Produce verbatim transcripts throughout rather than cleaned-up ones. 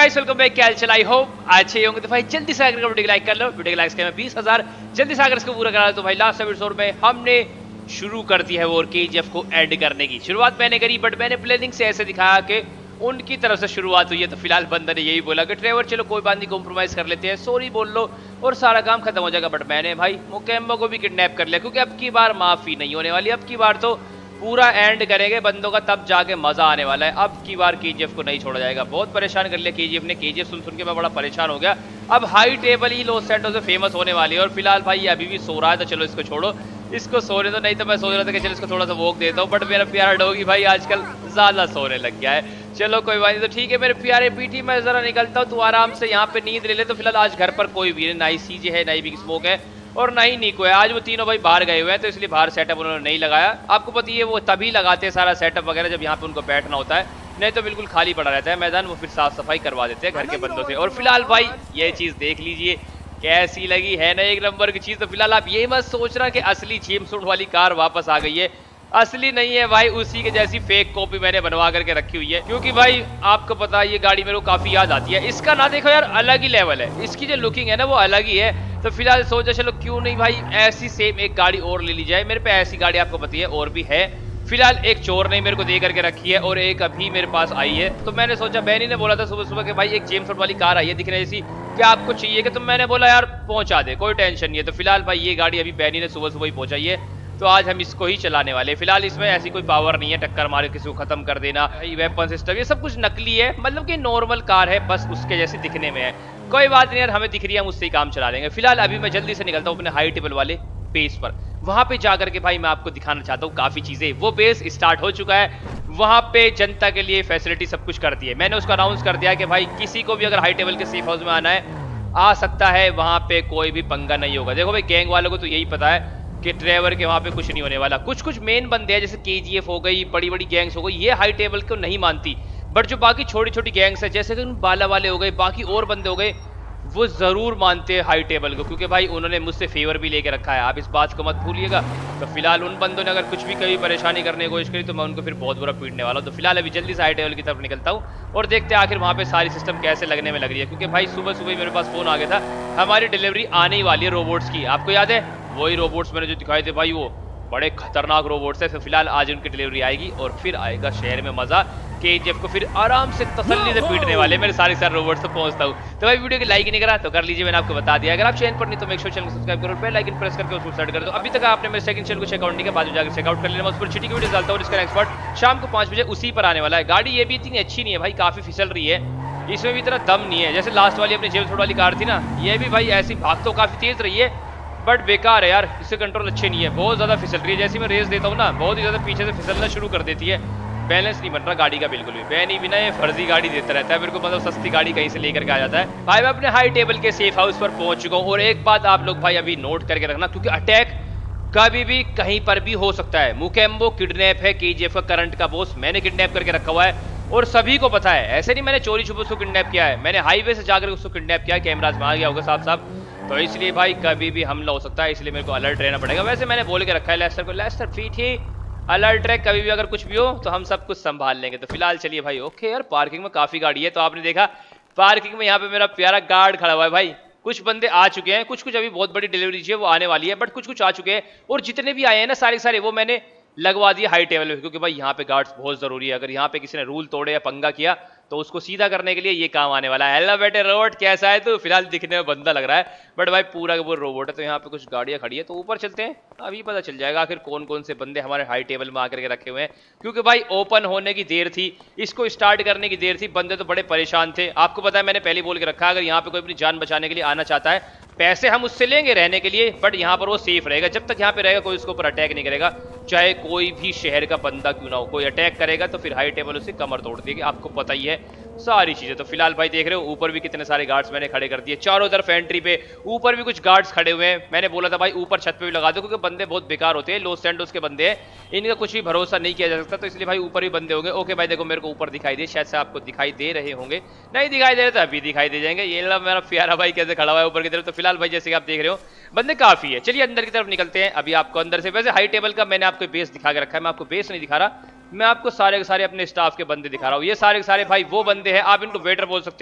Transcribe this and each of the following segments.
Guys welcome back. क्या चल, I hope अच्छे होंगे। तो भाई जल्दी से आकर वीडियो लाइक कर लो। वीडियो लाइक्स के मैं बीस हजार जल्दी से आकर इसको पूरा करा। तो भाई लास्ट एपिसोड में हमने शुरू कर दी है वो केजीएफ को एंड करने की शुरुआत मैंने करी, बट मैंने प्लानिंग से ऐसे दिखाया कि उनकी तरफ से शुरुआत हुई है। तो फिलहाल बंदा ने यही बोला कि ट्रेवर चलो कोई बात नहीं, कॉम्प्रोमाइज कर लेते हैं, सॉरी बोल लो और सारा काम खत्म हो जाएगा। बट मैंने भाई मुकेम्बो को भी किडनैप कर लिया, क्योंकि अब की बार माफी नहीं होने वाली। अब की बार तो पूरा एंड करेंगे बंदों का, तब जाके मजा आने वाला है। अब की बार केजीएफ को नहीं छोड़ा जाएगा। बहुत परेशान कर लिया केजीएफ ने। केजीएफ सुन सुन के मैं बड़ा परेशान हो गया। अब हाई टेबल ही लॉस सैंटोस से फेमस होने वाली है। और फिलहाल भाई ये अभी भी सो रहा है, तो चलो इसको छोड़ो, इसको सोने दो। नहीं तो मैं सोच रहा था कि चलो इसको थोड़ा सा वॉक देता हूँ, बट मेरा प्यारा डॉगी भाई आजकल ज्यादा सोने लग गया है। चलो कोई बात नहीं, तो ठीक है मेरे प्यारे पीठी, मैं जरा निकलता हूँ, तू आराम से यहाँ पे नींद ले ले। तो फिलहाल आज घर पर कोई भी नहीं, ना ही सीजे है, ना ही बिग स्मोक है और ना ही निको है। आज वो तीनों भाई बाहर गए हुए हैं, तो इसलिए बाहर सेटअप उन्होंने नहीं लगाया। आपको पता है वो तभी लगाते हैं सारा सेटअप वगैरह जब यहाँ पे उनको बैठना होता है, नहीं तो बिल्कुल खाली पड़ा रहता है मैदान। वो फिर साफ सफाई करवा देते हैं घर के बंदों से। और फिलहाल भाई ये चीज देख लीजिए कैसी लगी है ना, एक नंबर की चीज। तो फिलहाल आप ये मत सोचना कि असली जेम्स बॉन्ड वाली कार वापस आ गई है, असली नहीं है भाई, उसी के जैसी फेक कॉपी मैंने बनवा करके रखी हुई है। क्योंकि भाई आपको पता है ये गाड़ी मेरे को काफी याद आती है। इसका ना देखो यार अलग ही लेवल है, इसकी जो लुकिंग है ना वो अलग ही है। तो फिलहाल सोचा चलो क्यों नहीं भाई ऐसी सेम एक गाड़ी और ले ली जाए। मेरे पे ऐसी गाड़ी आपको पता है और भी है। फिलहाल एक चोर ने मेरे को दे करके रखी है और एक अभी मेरे पास आई है। तो मैंने सोचा, बैनी ने बोला था सुबह सुबह कि भाई एक जेम्स बॉन्ड वाली कार आई है दिखने जैसी, क्या आपको चाहिए कि? तो मैंने बोला यार पहुंचा दे, कोई टेंशन नहीं है। तो फिलहाल भाई ये गाड़ी अभी बैनी ने सुबह सुबह ही पहुंचाई है, तो आज हम इसको ही चलाने वाले हैं। फिलहाल इसमें ऐसी कोई पावर नहीं है टक्कर मारे किसी को खत्म कर देना, वेपन सिस्टम ये सब कुछ नकली है, मतलब कि नॉर्मल कार है, बस उसके जैसे दिखने में है। कोई बात नहीं यार, हमें दिख रही है, हम उससे ही काम चला लेंगे। फिलहाल अभी मैं जल्दी से निकलता हूँ अपने हाई टेबल वाले बेस पर। वहां पे जाकर के भाई मैं आपको दिखाना चाहता हूँ काफी चीजें। वो बेस स्टार्ट हो चुका है, वहां पे जनता के लिए फैसिलिटी सब कुछ कर दी है। मैंने उसको अनाउंस कर दिया कि भाई किसी को भी अगर हाई टेबल के सेफ हाउस में आना है आ सकता है, वहां पे कोई भी पंगा नहीं होगा। देखो भाई गैंग वालों को तो यही पता है कि ट्रेवर के वहां पे कुछ नहीं होने वाला। कुछ कुछ मेन बंदे हैं जैसे केजीएफ हो गई, बड़ी बड़ी गैंग्स हो गई, ये हाई टेबल को नहीं मानती। बट जो बाकी छोटी छोटी गैंग्स है जैसे कि बाला वाले हो गए, बाकी और बंदे हो गए, वो जरूर मानते हैं हाई टेबल को, क्योंकि भाई उन्होंने मुझसे फेवर भी लेके रखा है। आप इस बात को मत भूलिएगा। तो फिलहाल उन बंदों ने अगर कुछ भी कभी परेशानी करने की कोशिश करी तो मैं उनको फिर बहुत बुरा पीटने वाला हूँ। तो फिलहाल अभी जल्दी से हाई टेबल की तरफ निकलता हूँ और देखते हैं आखिर वहाँ पे सारी सिस्टम कैसे लगने में लग रही है। क्योंकि भाई सुबह सुबह मेरे पास फोन आ गया था, हमारी डिलीवरी आने ही वाली है रोबोट्स की। आपको याद है वही रोबोट्स मैंने जो दिखाए थे भाई, वो बड़े खतरनाक रोबोट्स है। तो फिलहाल आज उनकी डिलीवरी आएगी और फिर आएगा शहर में मजा। केजीएफ को फिर आराम से तसल्ली से पीटने वाले मेरे सारे सारे रोबोट्स तक पहुंचता हूं। तो भाई वीडियो की लाइक नहीं करा तो कर लीजिए, मैंने आपको बता दिया। अगर आप चैनल पर नहीं तो मेक श्योर चैनल को सब्सक्राइब करो, बेल आइकन प्रेस करके उसको सेट कर दो। अभी तक आपने मेरे सेकंड चैनल को चेकआउट नहीं किया, बाद में जाकर चेकआउट कर लेना। मैं उस पर छिटी की वीडियो डालता हूं, इसका नेक्स्ट पार्ट शाम को पांच बजे उसी पर आने वाला है। गाड़ी ये भी इतनी अच्छी नहीं है भाई, काफी फिसल रही है, इसमें भी इतना दम नहीं है। जैसे लास्ट वाली अपनी जेम्स बॉन्ड वाली कार थी ना, ये भी भाई ऐसी भाग तो काफी तेज रही है, बट बेकार है यार, इसके कंट्रोल अच्छे नहीं है, बहुत ज्यादा फिसल रही है। जैसे मैं रेस देता हूँ ना, बहुत ही ज्यादा पीछे से फिसलना शुरू कर देती है। बैलेंस नहीं बन रहा गाड़ी का बिल्कुल भी। बैनी बिना ये फर्जी गाड़ी देता रहता है मेरे को, मतलब सस्ती गाड़ी कहीं से लेकर के आ जाता है। भाई मैं अपने हाई टेबल के सेफ हाउस पर पहुंच चुका हूँ। और एक बात आप लोग भाई अभी नोट करके रखना, क्योंकि अटैक कभी भी कहीं पर भी हो सकता है। मुकेम्बो किडनैप है केजीएफ का करंट का बॉस, मैंने किडनैप करके रखा हुआ है और सभी को पता है। ऐसे नहीं मैंने चोरी छुपे उसको किडनैप किया है, मैंने हाईवे से जाकर उसको किडनैप किया, कैमराज में आ गया होगा साफ साफ। तो इसलिए भाई कभी भी हमला हो सकता है, इसलिए मेरे को अलर्ट रहना पड़ेगा। वैसे मैंने बोल के रखा है लेस्टर को, लेस्टर पीठी अलर्ट रहे, कभी भी अगर कुछ भी हो तो हम सब कुछ संभाल लेंगे। तो फिलहाल चलिए भाई। ओके यार पार्किंग में काफी गाड़ी है, तो आपने देखा पार्किंग में यहाँ पे मेरा प्यारा गार्ड खड़ा हुआ है भाई। कुछ बंदे आ चुके हैं, कुछ कुछ अभी बहुत बड़ी डिलीवरी है वो आने वाली है, बट कुछ कुछ आ चुके हैं। और जितने भी आए हैं ना सारे सारे वो मैंने लगवा दिए हाई टेबल में, क्योंकि भाई यहाँ पे गार्ड्स बहुत जरूरी है। अगर यहाँ पे किसी ने रूल तोड़े या पंगा किया तो उसको सीधा करने के लिए ये काम आने वाला है। हेलो बेटे रोबोट, कैसा है तू? फिलहाल दिखने में बंदा लग रहा है, बट भाई पूरा का पूरा रोबोट है। तो यहाँ पे कुछ गाड़ियां खड़ी है, तो ऊपर चलते हैं, अभी पता चल जाएगा आखिर कौन कौन से बंदे हमारे हाई टेबल में आकर के रखे हुए हैं। क्योंकि भाई ओपन होने की देर थी, इसको स्टार्ट करने की देर थी, बंदे तो बड़े परेशान थे। आपको पता है मैंने पहले बोल के रखा है, अगर यहाँ पे कोई अपनी जान बचाने के लिए आना चाहता है, पैसे हम उससे लेंगे रहने के लिए, बट यहाँ पर वो सेफ रहेगा। जब तक यहाँ पे रहेगा कोई उसके ऊपर अटैक नहीं करेगा, चाहे कोई भी शहर का बंदा क्यों ना हो। कोई अटैक करेगा तो फिर हाई टेबल उसे कमर तोड़ देगी, आपको पता ही है सारी चीजें। तो फिलहाल भाई देख रहे हो ऊपर भी कितने सारे गार्ड्स मैंने खड़े कर दिए चारों तरफ एंट्री पे। ऊपर भी कुछ गार्ड्स खड़े हुए हैं, मैंने बोला था भाई ऊपर छत पे भी लगा दो, क्योंकि बंदे बहुत बेकार होते हैं, लॉस सैंटोस के बंदे हैं, इनका कुछ भी भरोसा नहीं किया जा सकता। तो इसलिए भाई ऊपर भी बंदे होंगे। ओके भाई देखो मेरे को ऊपर दिखाई दे, शायद से आपको दिखाई दे रहे होंगे, नहीं दिखाई दे रहे तो अभी दिखाई दे जाएंगे। ये मेरा प्यारा भाई कैसे खड़ा हुआ है ऊपर की तरफ। तो फिलहाल भाई जैसे कि आप देख रहे हो बंदे काफी है, चलिए अंदर की तरफ निकलते हैं अभी आपको अंदर से। वैसे हाई टेबल का मैंने आपको बेस दिखा के रखा है, मैं आपको बेस नहीं दिखा रहा, मैं आपको सारे के सारे अपने स्टाफ के बंदे दिखा रहा हूँ। ये सारे के सारे भाई वो बंदे हैं, आप इनको वेटर बोल सकते हो,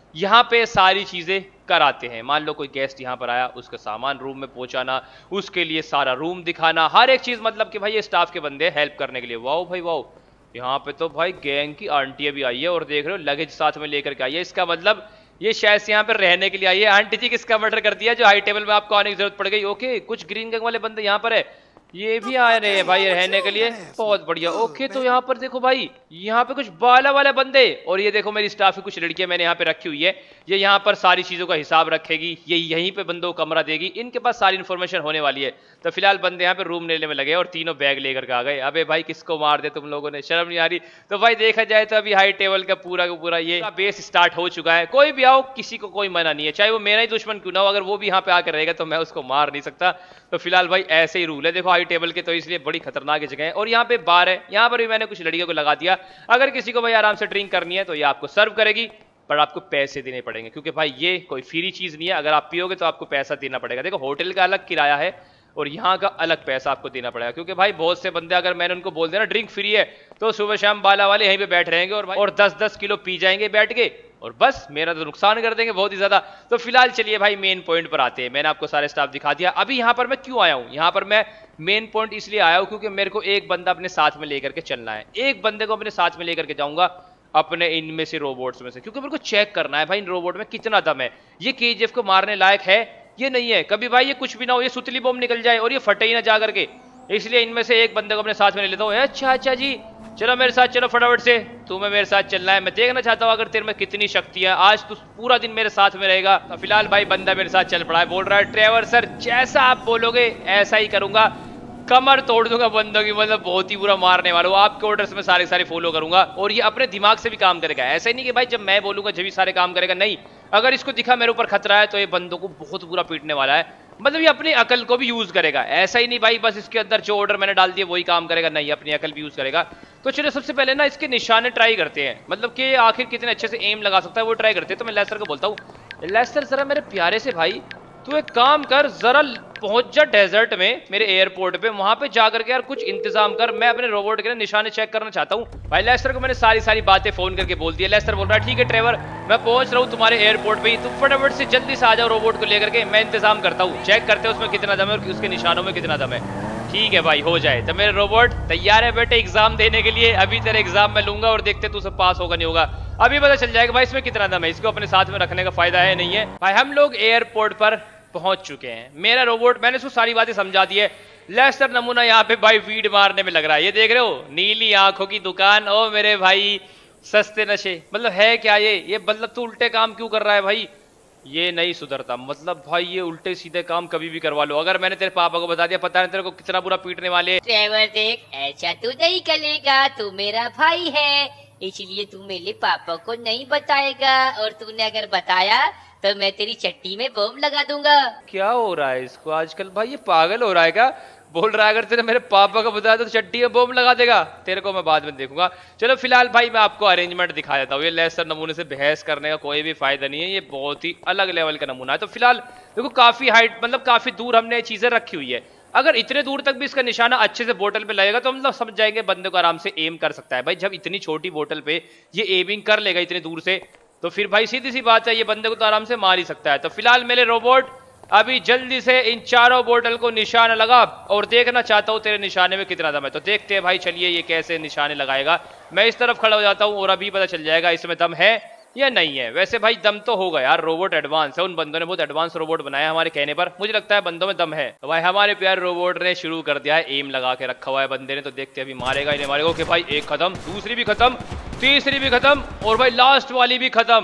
यहाँ पे सारी चीजें कराते हैं। मान लो कोई गेस्ट यहाँ पर आया, उसका सामान रूम में पहुंचाना, उसके लिए सारा रूम दिखाना, हर एक चीज, मतलब कि भाई ये स्टाफ के बंदे हेल्प करने के लिए। वाओ भाई वाओ, यहाँ पे तो भाई गैंग की आंटियां भी आई है और देख रहे हो लगेज साथ में लेकर के आई है। इसका मतलब ये शायद से यहाँ पे रहने के लिए आई है। आंटी जी किसका मर्डर कर दिया जो हाई टेबल में आपको आने की जरूरत पड़ गई? ओके, कुछ ग्रीन गैंग वाले बंदे यहाँ पर है, ये भी आ रहे हैं भाई रहने के लिए, बहुत बढ़िया। ओके, तो यहाँ पर देखो भाई, यहाँ पे कुछ बाला वाले बंदे, और ये देखो मेरी स्टाफ की कुछ लड़कियां मैंने यहाँ पे रखी हुई है, ये यहाँ पर सारी चीजों का हिसाब रखेगी, ये यहीं पे बंदों को कमरा देगी, इनके पास सारी इन्फॉर्मेशन होने वाली है। तो फिलहाल बंदे यहाँ पे रूम लेने में लगे और तीनों बैग लेकर के आ गए। अबे भाई किसको मार दे तुम लोगों ने, शर्म नहीं आ रही? तो भाई देखा जाए तो अभी हाई टेबल का पूरा का पूरा ये बेस स्टार्ट हो चुका है। कोई भी आओ, किसी को कोई मना नहीं है, चाहे वो मेरा ही दुश्मन क्यों ना हो, अगर वो भी यहाँ पे आकर रहेगा तो मैं उसको मार नहीं सकता। तो फिलहाल भाई ऐसे ही रूल है। देखो हाई टेबल के तो इसलिए बड़ी खतरनाक जगह है। और यहाँ पे बार है, यहाँ पर भी मैंने कुछ लड़कियों को लगा दिया, अगर किसी को भाई आराम से ड्रिंक करनी है तो ये आपको सर्व करेगी, पर आपको पैसे देने पड़ेंगे, क्योंकि भाई ये कोई फ्री चीज नहीं है। अगर आप पियोगे तो आपको पैसा देना पड़ेगा। देखो होटल का अलग किराया है और यहाँ का अलग पैसा आपको देना पड़ेगा, क्योंकि भाई बहुत से बंदे, अगर मैंने उनको बोल दिया ना ड्रिंक फ्री है, तो सुबह शाम बाला वाले यहीं पे बैठ रहेंगे और भाई और दस दस किलो पी जाएंगे बैठ के, और बस मेरा तो नुकसान कर देंगे बहुत ही ज्यादा। तो फिलहाल चलिए भाई मेन पॉइंट पर आते हैं। मैंने आपको सारे स्टाफ दिखा दिया। अभी यहाँ पर मैं क्यों आया हूँ? यहाँ पर मैं मेन पॉइंट इसलिए आया हूँ क्योंकि मेरे को एक बंदा अपने साथ में लेकर के चलना है। एक बंदे को अपने साथ में लेकर के जाऊंगा, अपने इनमें से रोबोट्स में से, क्योंकि मेरे को चेक करना है भाई इन रोबोट में कितना दम है, ये केजीएफ को मारने लायक है ये नहीं है। कभी भाई ये कुछ भी ना हो, ये सुतली बम निकल जाए और ये फटे ही ना जा करके, इसलिए इनमें से एक बंदे को अपने साथ में ले लेता हूँ। अच्छा अच्छा जी, चलो मेरे साथ चलो फटाफट से, तुम्हें मेरे साथ चलना है। मैं देखना चाहता हूँ अगर तेरे में कितनी शक्ति है, आज तू पूरा दिन मेरे साथ में रहेगा। तो फिलहाल भाई बंदा मेरे साथ चल पड़ा है, बोल रहा है ट्रेवर सर जैसा आप बोलोगे ऐसा ही करूंगा, कमर तोड़ दूंगा बंदों की, मतलब बहुत ही बुरा मारने वाला हूँ, आपके ऑर्डर्स में सारे सारे फॉलो करूंगा। और ये अपने दिमाग से भी काम करेगा, ऐसा ही नहीं कि भाई जब मैं बोलूंगा जब भी सारे काम करेगा, नहीं, अगर इसको दिखा मेरे ऊपर खतरा है तो ये बंदों को बहुत बुरा पीटने वाला है, मतलब ये अपनी अकल को भी यूज करेगा। ऐसा ही नहीं भाई बस इसके अंदर जो ऑर्डर मैंने डाल दिया वही काम करेगा, नहीं, अपनी अकल भी यूज करेगा। तो चलिए सबसे पहले ना इसके निशाने ट्राई करते हैं, मतलब कि आखिर कितने अच्छे से एम लगा सकता है वो ट्राई करते हैं। तो मैं लेस्टर को बोलता हूँ, लेस्टर जरा मेरे प्यारे से भाई तू एक काम कर, जरा पहुंच जा डेजर्ट में मेरे एयरपोर्ट पे, वहां पे जाकर के यार कुछ इंतजाम कर, मैं अपने रोबोट के निशाने चेक करना चाहता हूँ। भाई लेस्टर को मैंने सारी सारी बातें फोन करके बोल दिया। लेस्टर बोल रहा है ठीक है ट्रेवर, मैं पहुंच रहा हूँ तुम्हारे एयरपोर्ट पे ही, तुम फटाफट से जल्दी से आ जाओ रोबोट को लेकर के, मैं इंतजाम करता हूँ, चेक करते हैं उसमें कितना दम है और उसके निशानों में कितना दम है। ठीक है भाई हो जाए। तो मेरे रोबोट तैयार है बेटे एग्जाम देने के लिए, अभी तेरे एग्जाम में लूंगा और देखते तू सब पास होगा नहीं होगा, अभी पता चल जाएगा भाई इसमें कितना दम है, इसको अपने साथ में रखने का फायदा है नहीं है। भाई हम लोग एयरपोर्ट पर पहुंच चुके हैं। मेरा रोबोट, मैंने उसको सारी बातें समझा दी है। लेस्टर नमूना यहाँ पे भाई वीड मारने में लग रहा है, ये देख रहे हो, नीली आंखों की दुकान, ओ मेरे भाई सस्ते नशे, मतलब है क्या ये ये मतलब तू उल्टे काम क्यों कर रहा है भाई, ये नहीं सुधरता, मतलब भाई ये उल्टे सीधे काम कभी भी करवा लो। अगर मैंने तेरे पापा को बता दिया, पता नहीं तेरे को कितना बुरा पीटने वाले। ट्रेवर देख, ऐसा तू नहीं करेगा, तू मेरा भाई है, इसलिए तू मेरे पापा को नहीं बताएगा, और तूने अगर बताया तो मैं तेरी चट्टी में बम लगा दूंगा। क्या हो रहा है इसको आजकल भाई, ये पागल हो रहा है क्या? बोल रहा है अगर तेरे मेरे पापा को बताया तो चट्टी में बम लगा देगा, तेरे को मैं बाद में देखूंगा। चलो फिलहाल भाई मैं आपको अरेंजमेंट दिखा देता हूँ। ये लेस्टर नमूने से बहस करने का कोई भी फायदा नहीं है, ये बहुत ही अलग लेवल का नमूना है। तो फिलहाल देखो काफी हाइट, मतलब काफी दूर हमने चीजें रखी हुई है, अगर इतने दूर तक भी इसका निशाना अच्छे से बोतल पे लगेगा तो हम लोग समझ जाएंगे बंदे को आराम से एम कर सकता है। भाई जब इतनी छोटी बोतल पे ये एमिंग कर लेगा इतनी दूर से, तो फिर भाई सीधी सी बात है ये बंदे को तो आराम से मार ही सकता है। तो फिलहाल मेरे रोबोट अभी जल्दी से इन चारों बोतल को निशाना लगा, और देखना चाहता हूं तेरे निशाने में कितना दम है। तो देखते हैं भाई, चलिए ये कैसे निशाने लगाएगा। मैं इस तरफ खड़ा हो जाता हूं और अभी पता चल जाएगा इसमें दम है या नहीं है। वैसे भाई दम तो होगा यार, रोबोट एडवांस है, उन बंदों ने बहुत एडवांस रोबोट बनाया हमारे कहने पर, मुझे लगता है बंदों में दम है। तो भाई हमारे प्यारे रोबोट ने शुरू कर दिया है, एम लगा के रखा हुआ है बंदे ने, तो देखते हैं अभी मारेगा ही नहीं मारेगा। ओके भाई एक खत्म, दूसरी भी खत्म, तीसरी भी खत्म, और भाई लास्ट वाली भी खत्म।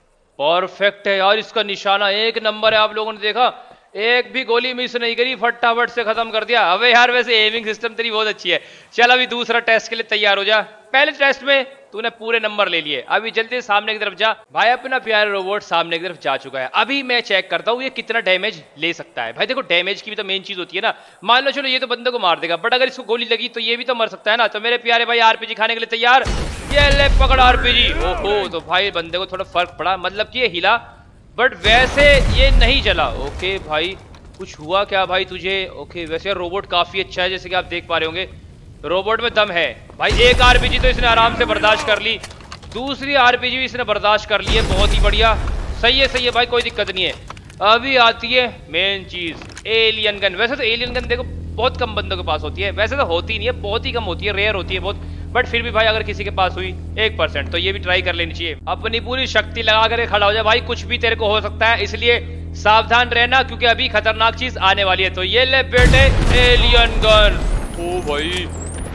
परफेक्ट है यार, इसका निशाना एक नंबर है। आप लोगों ने देखा, एक भी गोली मिस नहीं करी, फटाफट से खत्म कर दिया। अबे यार वैसे एमिंग सिस्टम तेरी बहुत अच्छी है। चल अभी दूसरा टेस्ट के लिए तैयार हो जा, पहले टेस्ट में तूने पूरे नंबर ले लिए, अभी जल्दी सामने की तरफ जा। भाई अपना प्यारा रोबोट सामने की तरफ जा चुका है। अभी मैं चेक करता हूँ ये कितना डैमेज ले सकता है। भाई देखो डैमेज की भी तो मेन चीज होती है ना, मान लो चलो ये तो बंदे को मार देगा, बट अगर इसको गोली लगी तो ये भी तो मर सकता है ना। तो मेरे प्यारे भाई आरपीजी खाने के लिए तैयार, ये ले पकड़ आरपीजी। ओहो, तो भाई बंदे को थोड़ा फर्क पड़ा, मतलब कि ये हिला बट वैसे ये नहीं जला। ओके भाई कुछ हुआ क्या भाई तुझे? ओके वैसे रोबोट काफी अच्छा है, जैसे कि आप देख पा रहे होंगे रोबोट में दम है। भाई एक आरपीजी तो इसने आराम से बर्दाश्त कर ली, दूसरी आरपीजी भी इसने बर्दाश्त कर ली है, बहुत ही बढ़िया। सही है सही है भाई, कोई दिक्कत नहीं है। अभी आती है मेन चीज, एलियन गन। वैसे तो एलियन गन देखो बहुत कम बंदों के पास होती है, वैसे तो होती नहीं है, बहुत ही कम होती है, रेयर होती है बहुत, बट फिर भी भाई अगर किसी के पास हुई एक परसेंट तो ये भी ट्राई कर लेनी चाहिए। अपनी पूरी शक्ति लगा कर खड़ा हो जाए भाई, कुछ भी तेरे को हो सकता है, इसलिए सावधान रहना क्योंकि अभी खतरनाक चीज आने वाली है। तो ये ले बेटे एलियन गन। ओ भाई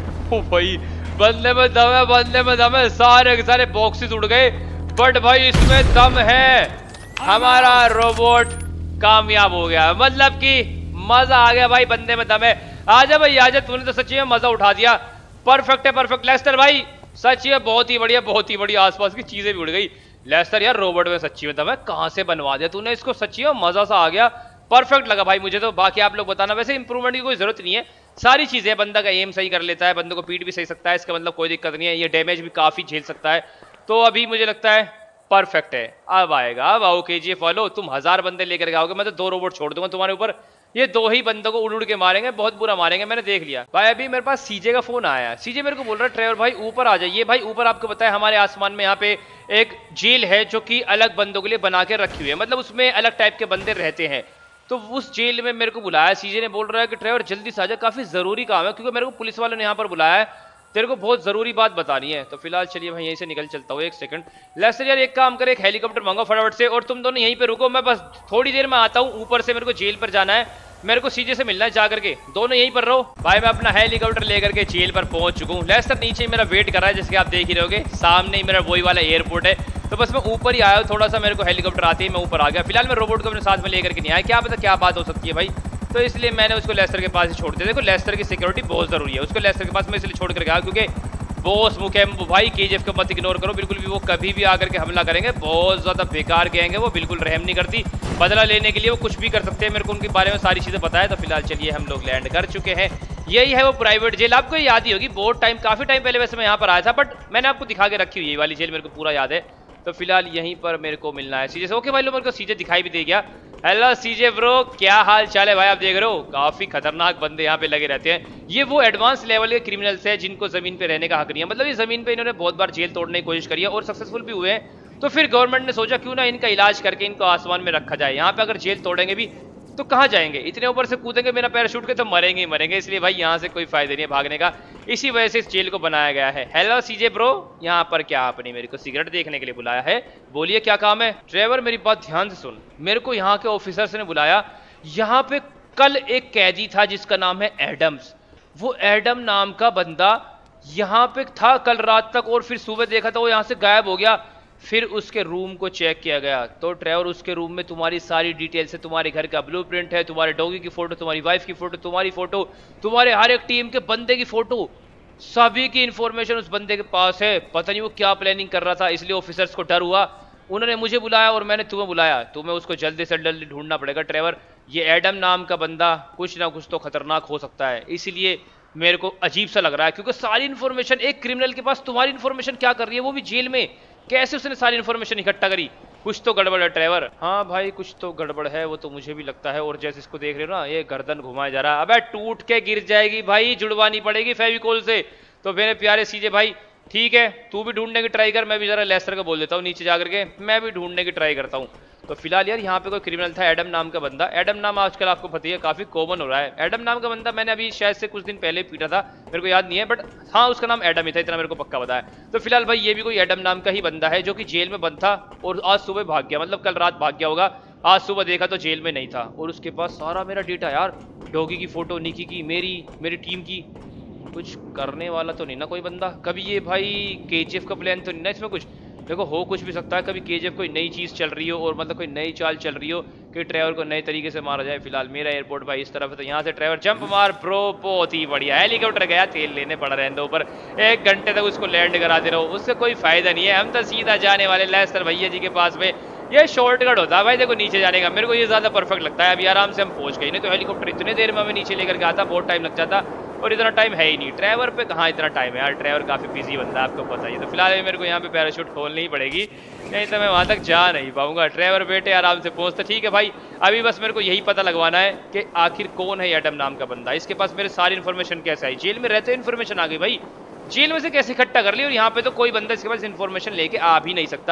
ओ भाई, बंदे में दम है, बंदे में दम है, सारे के सारे बॉक्सेस उड़ गए, बट भाई इसमें दम है। हमारा रोबोट कामयाब हो गया, मतलब कि मजा आ गया भाई, बंदे में दम है। आजा भाई आजा, तूने तो सच्ची में मजा उठा दिया। परफेक्ट है परफेक्ट लेस्टर भाई, सच्ची में बहुत ही बढ़िया बहुत ही बढ़िया। आसपास की चीजें भी उड़ गई। लेस्टर यार रोबोट में सच्ची में दम है, कहां से बनवा दिया तूने इसको, सच्ची में मजा सा आ गया, परफेक्ट लगा भाई मुझे तो। बाकी आप लोग बताना, वैसे इंप्रूवमेंट की कोई जरूरत नहीं है, सारी चीजें, बंदा का एम सही कर लेता है, बंदे को पीट भी सही सकता है, इसका मतलब कोई दिक्कत नहीं है, ये डैमेज भी काफी झेल सकता है, तो अभी मुझे लगता है परफेक्ट है। अब आएगा, अब आओ केजीएफ वालों, तुम हजार बंदे लेकर आओगे, मैं तो दो रोबोट छोड़ दूंगा तुम्हारे ऊपर, ये दो ही बंदों को उड़ उड़ के मारेंगे, बहुत बुरा मारेंगे, मैंने देख लिया भाई। अभी मेरे पास सीजे का फोन आया है, सीजे मेरे को बोल रहा है ट्रेवर भाई ऊपर आ जाइए। भाई ऊपर आपको पता है हमारे आसमान में यहाँ पे एक जेल है जो कि अलग बंदों के लिए बना के रखी हुई है, मतलब उसमें अलग टाइप के बंदे रहते हैं, तो उस जेल में मेरे को बुलाया सीजे ने, बोल रहा है कि ट्रेवर जल्दी से आ जा, काफी जरूरी काम है, क्योंकि मेरे को पुलिस वालों ने यहाँ पर बुलाया है, तेरे को बहुत जरूरी बात बतानी है। तो फिलहाल चलिए भाई यहीं से निकल चलता हूँ, एक सेकंड। लेस्टर यार एक काम करे, एक हेलीकॉप्टर मंगाओ फटाफट से, और तुम दोनों यहीं पे रुको, मैं बस थोड़ी देर में आता हूँ, ऊपर से मेरे को जेल पर जाना है, मेरे को सीजे से मिलना है जाकर के, दोनों यहीं पर रहो भाई। मैं अपना हेलीकॉप्टर लेकर के जेल पर पहुंच चुका हूँ, लेस्टर नीचे मेरा वेट कर रहा है, जैसे आप देख ही रहोगे, सामने ही मेरा वही वाला एयरपोर्ट है, तो बस मैं ऊपर ही आया हूँ, थोड़ा सा मेरे को हेलीकॉप्टर आते ही मैं ऊपर आ गया। फिलहाल मैं रोबोट को अपने साथ में लेकर के नहीं आया, क्या पता क्या बात हो सकती है भाई, तो इसलिए मैंने उसको लेस्टर के पास ही छोड़ दिया। देखो लेस्टर की सिक्योरिटी बहुत जरूरी है, उसको लेस्टर के पास मैं इसलिए छोड़ कर गया क्योंकि बॉस मुकेम्बो भाई केजीएफ को मत इग्नोर करो बिल्कुल भी, वो कभी भी आकर के हमला करेंगे, बहुत ज्यादा बेकार गैंग है वो, बिल्कुल रहम नहीं करती, बदला लेने के लिए वो कुछ भी कर सकते हैं, मेरे को उनके बारे में सारी चीजें पता है। तो फिलहाल चलिए हम लोग लैंड कर चुके हैं, यही है वो प्राइवेट जेल, आपको याद ही होगी, बहुत टाइम काफी टाइम पहले वैसे मैं यहाँ पर आया था, बट मैंने आपको दिखा के रखी हुई है वाली जेल, मेरे को पूरा याद है। तो फिलहाल यहीं पर मेरे को मिलना है सीजे से। ओके भाई लोग, मेरे को सीजे दिखाई भी दे गया। हेलो सीजे ब्रो, क्या हाल चाल है भाई? आप देख रहे हो काफी खतरनाक बंदे यहाँ पे लगे रहते हैं, ये वो एडवांस लेवल के क्रिमिनल्स हैं जिनको जमीन पे रहने का हक नहीं है, मतलब ये जमीन पे इन्होंने बहुत बार जेल तोड़ने की कोशिश करी है और सक्सेसफुल भी हुए हैं, तो फिर गवर्नमेंट ने सोचा क्यों ना इनका इलाज करके इनको आसमान में रखा जाए। यहाँ पे अगर जेल तोड़ेंगे भी तो कहाँ जाएंगे, इतने ऊपर से कूदेंगे बिना पैराशूट के तो मरेंगे ही मरेंगे, इसलिए भाई यहाँ से कोई फायदा नहीं है भागने का, इसी वजह से इस जेल को बनाया गया है। हेलो सीजे ब्रो, यहाँ पर क्या आपने मेरे को सिगरेट देखने के लिए बुलाया है? बोलिए क्या काम है? ट्रेवर मेरी बात ध्यान से सुन, मेरे को यहाँ के ऑफिसर्स ने बुलाया, यहाँ पे कल एक कैदी था जिसका नाम है एडम्स, वो एडम नाम का बंदा यहाँ पे था कल रात तक, और फिर सुबह देखा था वो यहाँ से गायब हो गया, फिर उसके रूम को चेक किया गया तो ट्रेवर उसके रूम में तुम्हारी सारी डिटेल्स है, तुम्हारे घर का ब्लूप्रिंट है, तुम्हारे डॉगी की फोटो, तुम्हारी वाइफ की फोटो, तुम्हारी फोटो, तुम्हारे हर एक टीम के बंदे की फोटो, सभी की इंफॉर्मेशन उस बंदे के पास है। पता नहीं वो क्या प्लानिंग कर रहा था, इसलिए ऑफिसर्स को डर हुआ, उन्होंने मुझे बुलाया और मैंने तुम्हें बुलाया, तुम्हें उसको जल्दी से जल्दी ढूंढना पड़ेगा ट्रेवर, ये एडम नाम का बंदा कुछ ना कुछ तो खतरनाक हो सकता है, इसलिए मेरे को अजीब सा लग रहा है, क्योंकि सारी इन्फॉर्मेशन एक क्रिमिनल के पास, तुम्हारी इन्फॉर्मेशन क्या कर रही है, वो भी जेल में, कैसे उसने सारी इन्फॉर्मेशन इकट्ठा करी? कुछ तो गड़बड़ है ट्रेवर। हाँ भाई कुछ तो गड़बड़ है, वो तो मुझे भी लगता है, और जैसे इसको देख रहे हो ना, ये गर्दन घुमाया जा रहा है, अबे टूट के गिर जाएगी भाई, जुड़वानी पड़ेगी फेविकोल से। तो मेरे प्यारे सीजे भाई ठीक है, तू भी ढूंढने की ट्राई कर, मैं भी जरा लेस्टर को बोल देता हूँ नीचे जाकर के, मैं भी ढूंढने की ट्राई करता हूँ। तो फिलहाल यार यहाँ पे कोई क्रिमिनल था एडम नाम का बंदा, एडम नाम आजकल आपको पता ही है काफी कॉमन हो रहा है, एडम नाम का बंदा मैंने अभी शायद से कुछ दिन पहले पीटा था, मेरे को याद नहीं है, बट हाँ उसका नाम एडम ही था, इतना मेरे को पक्का पता है। तो फिलहाल भाई ये भी कोई एडम नाम का ही बंदा है जो कि जेल में बंद था और आज सुबह भाग गया, मतलब कल रात भाग गया होगा, आज सुबह देखा तो जेल में नहीं था, और उसके पास सारा मेरा डेटा यार, डॉगी की फोटो, निकी की, मेरी मेरी टीम की, कुछ करने वाला तो नहीं ना कोई बंदा, कभी ये भाई केजीएफ का प्लान तो नहीं ना इसमें कुछ? देखो हो कुछ भी सकता है, कभी केजीएफ कोई नई चीज चल रही हो और मतलब कोई नई चाल चल रही हो कि ट्रेवर को नए तरीके से मारा जाए। फिलहाल मेरा एयरपोर्ट भाई इस तरफ है, तो यहाँ से ट्रेवर जंप मार ब्रो, बहुत ही बढ़िया, हेलीकॉप्टर गया, तेल लेने पड़ा रहने ऊपर, एक घंटे तक उसको लैंड करा दे रहा हूँ, उससे कोई फायदा नहीं है, हम तो सीधा जाने वाले लेस्टर भैया जी के पास में, ये शॉर्टकट होता है भाई देखो नीचे जाने का, मेरे को ये ज्यादा परफेक्ट लगता है, अभी आराम से हम पहुंच गए, नहीं तो हेलीकॉप्टर इतने देर में हमें नीचे लेकर के आता, बहुत टाइम लग जाता, और इतना टाइम है ही नहीं, ट्रेवर पे कहाँ इतना टाइम है यार, ट्रेवर काफी बिजी बंदा है आपको पता ही है। तो फिलहाल मेरे को यहाँ पे पैराशूट खोलनी ही पड़ेगी, नहीं तो मैं वहां तक जा नहीं पाऊंगा। ट्रेवर बेटे आराम से पहुंचता, ठीक है भाई, अभी बस मेरे को यही पता लगवाना है कि आखिर कौन है एडम नाम का बंदा, इसके पास मेरे सारी इन्फॉर्मेशन कैसे आई, जेल में रहते इन्फॉर्मेशन आ गई भाई, जेल में से कैसे इकट्ठा कर ली, और यहाँ पे तो कोई बंदा इसके पास इन्फॉर्मेशन लेके आ भी नहीं सकता,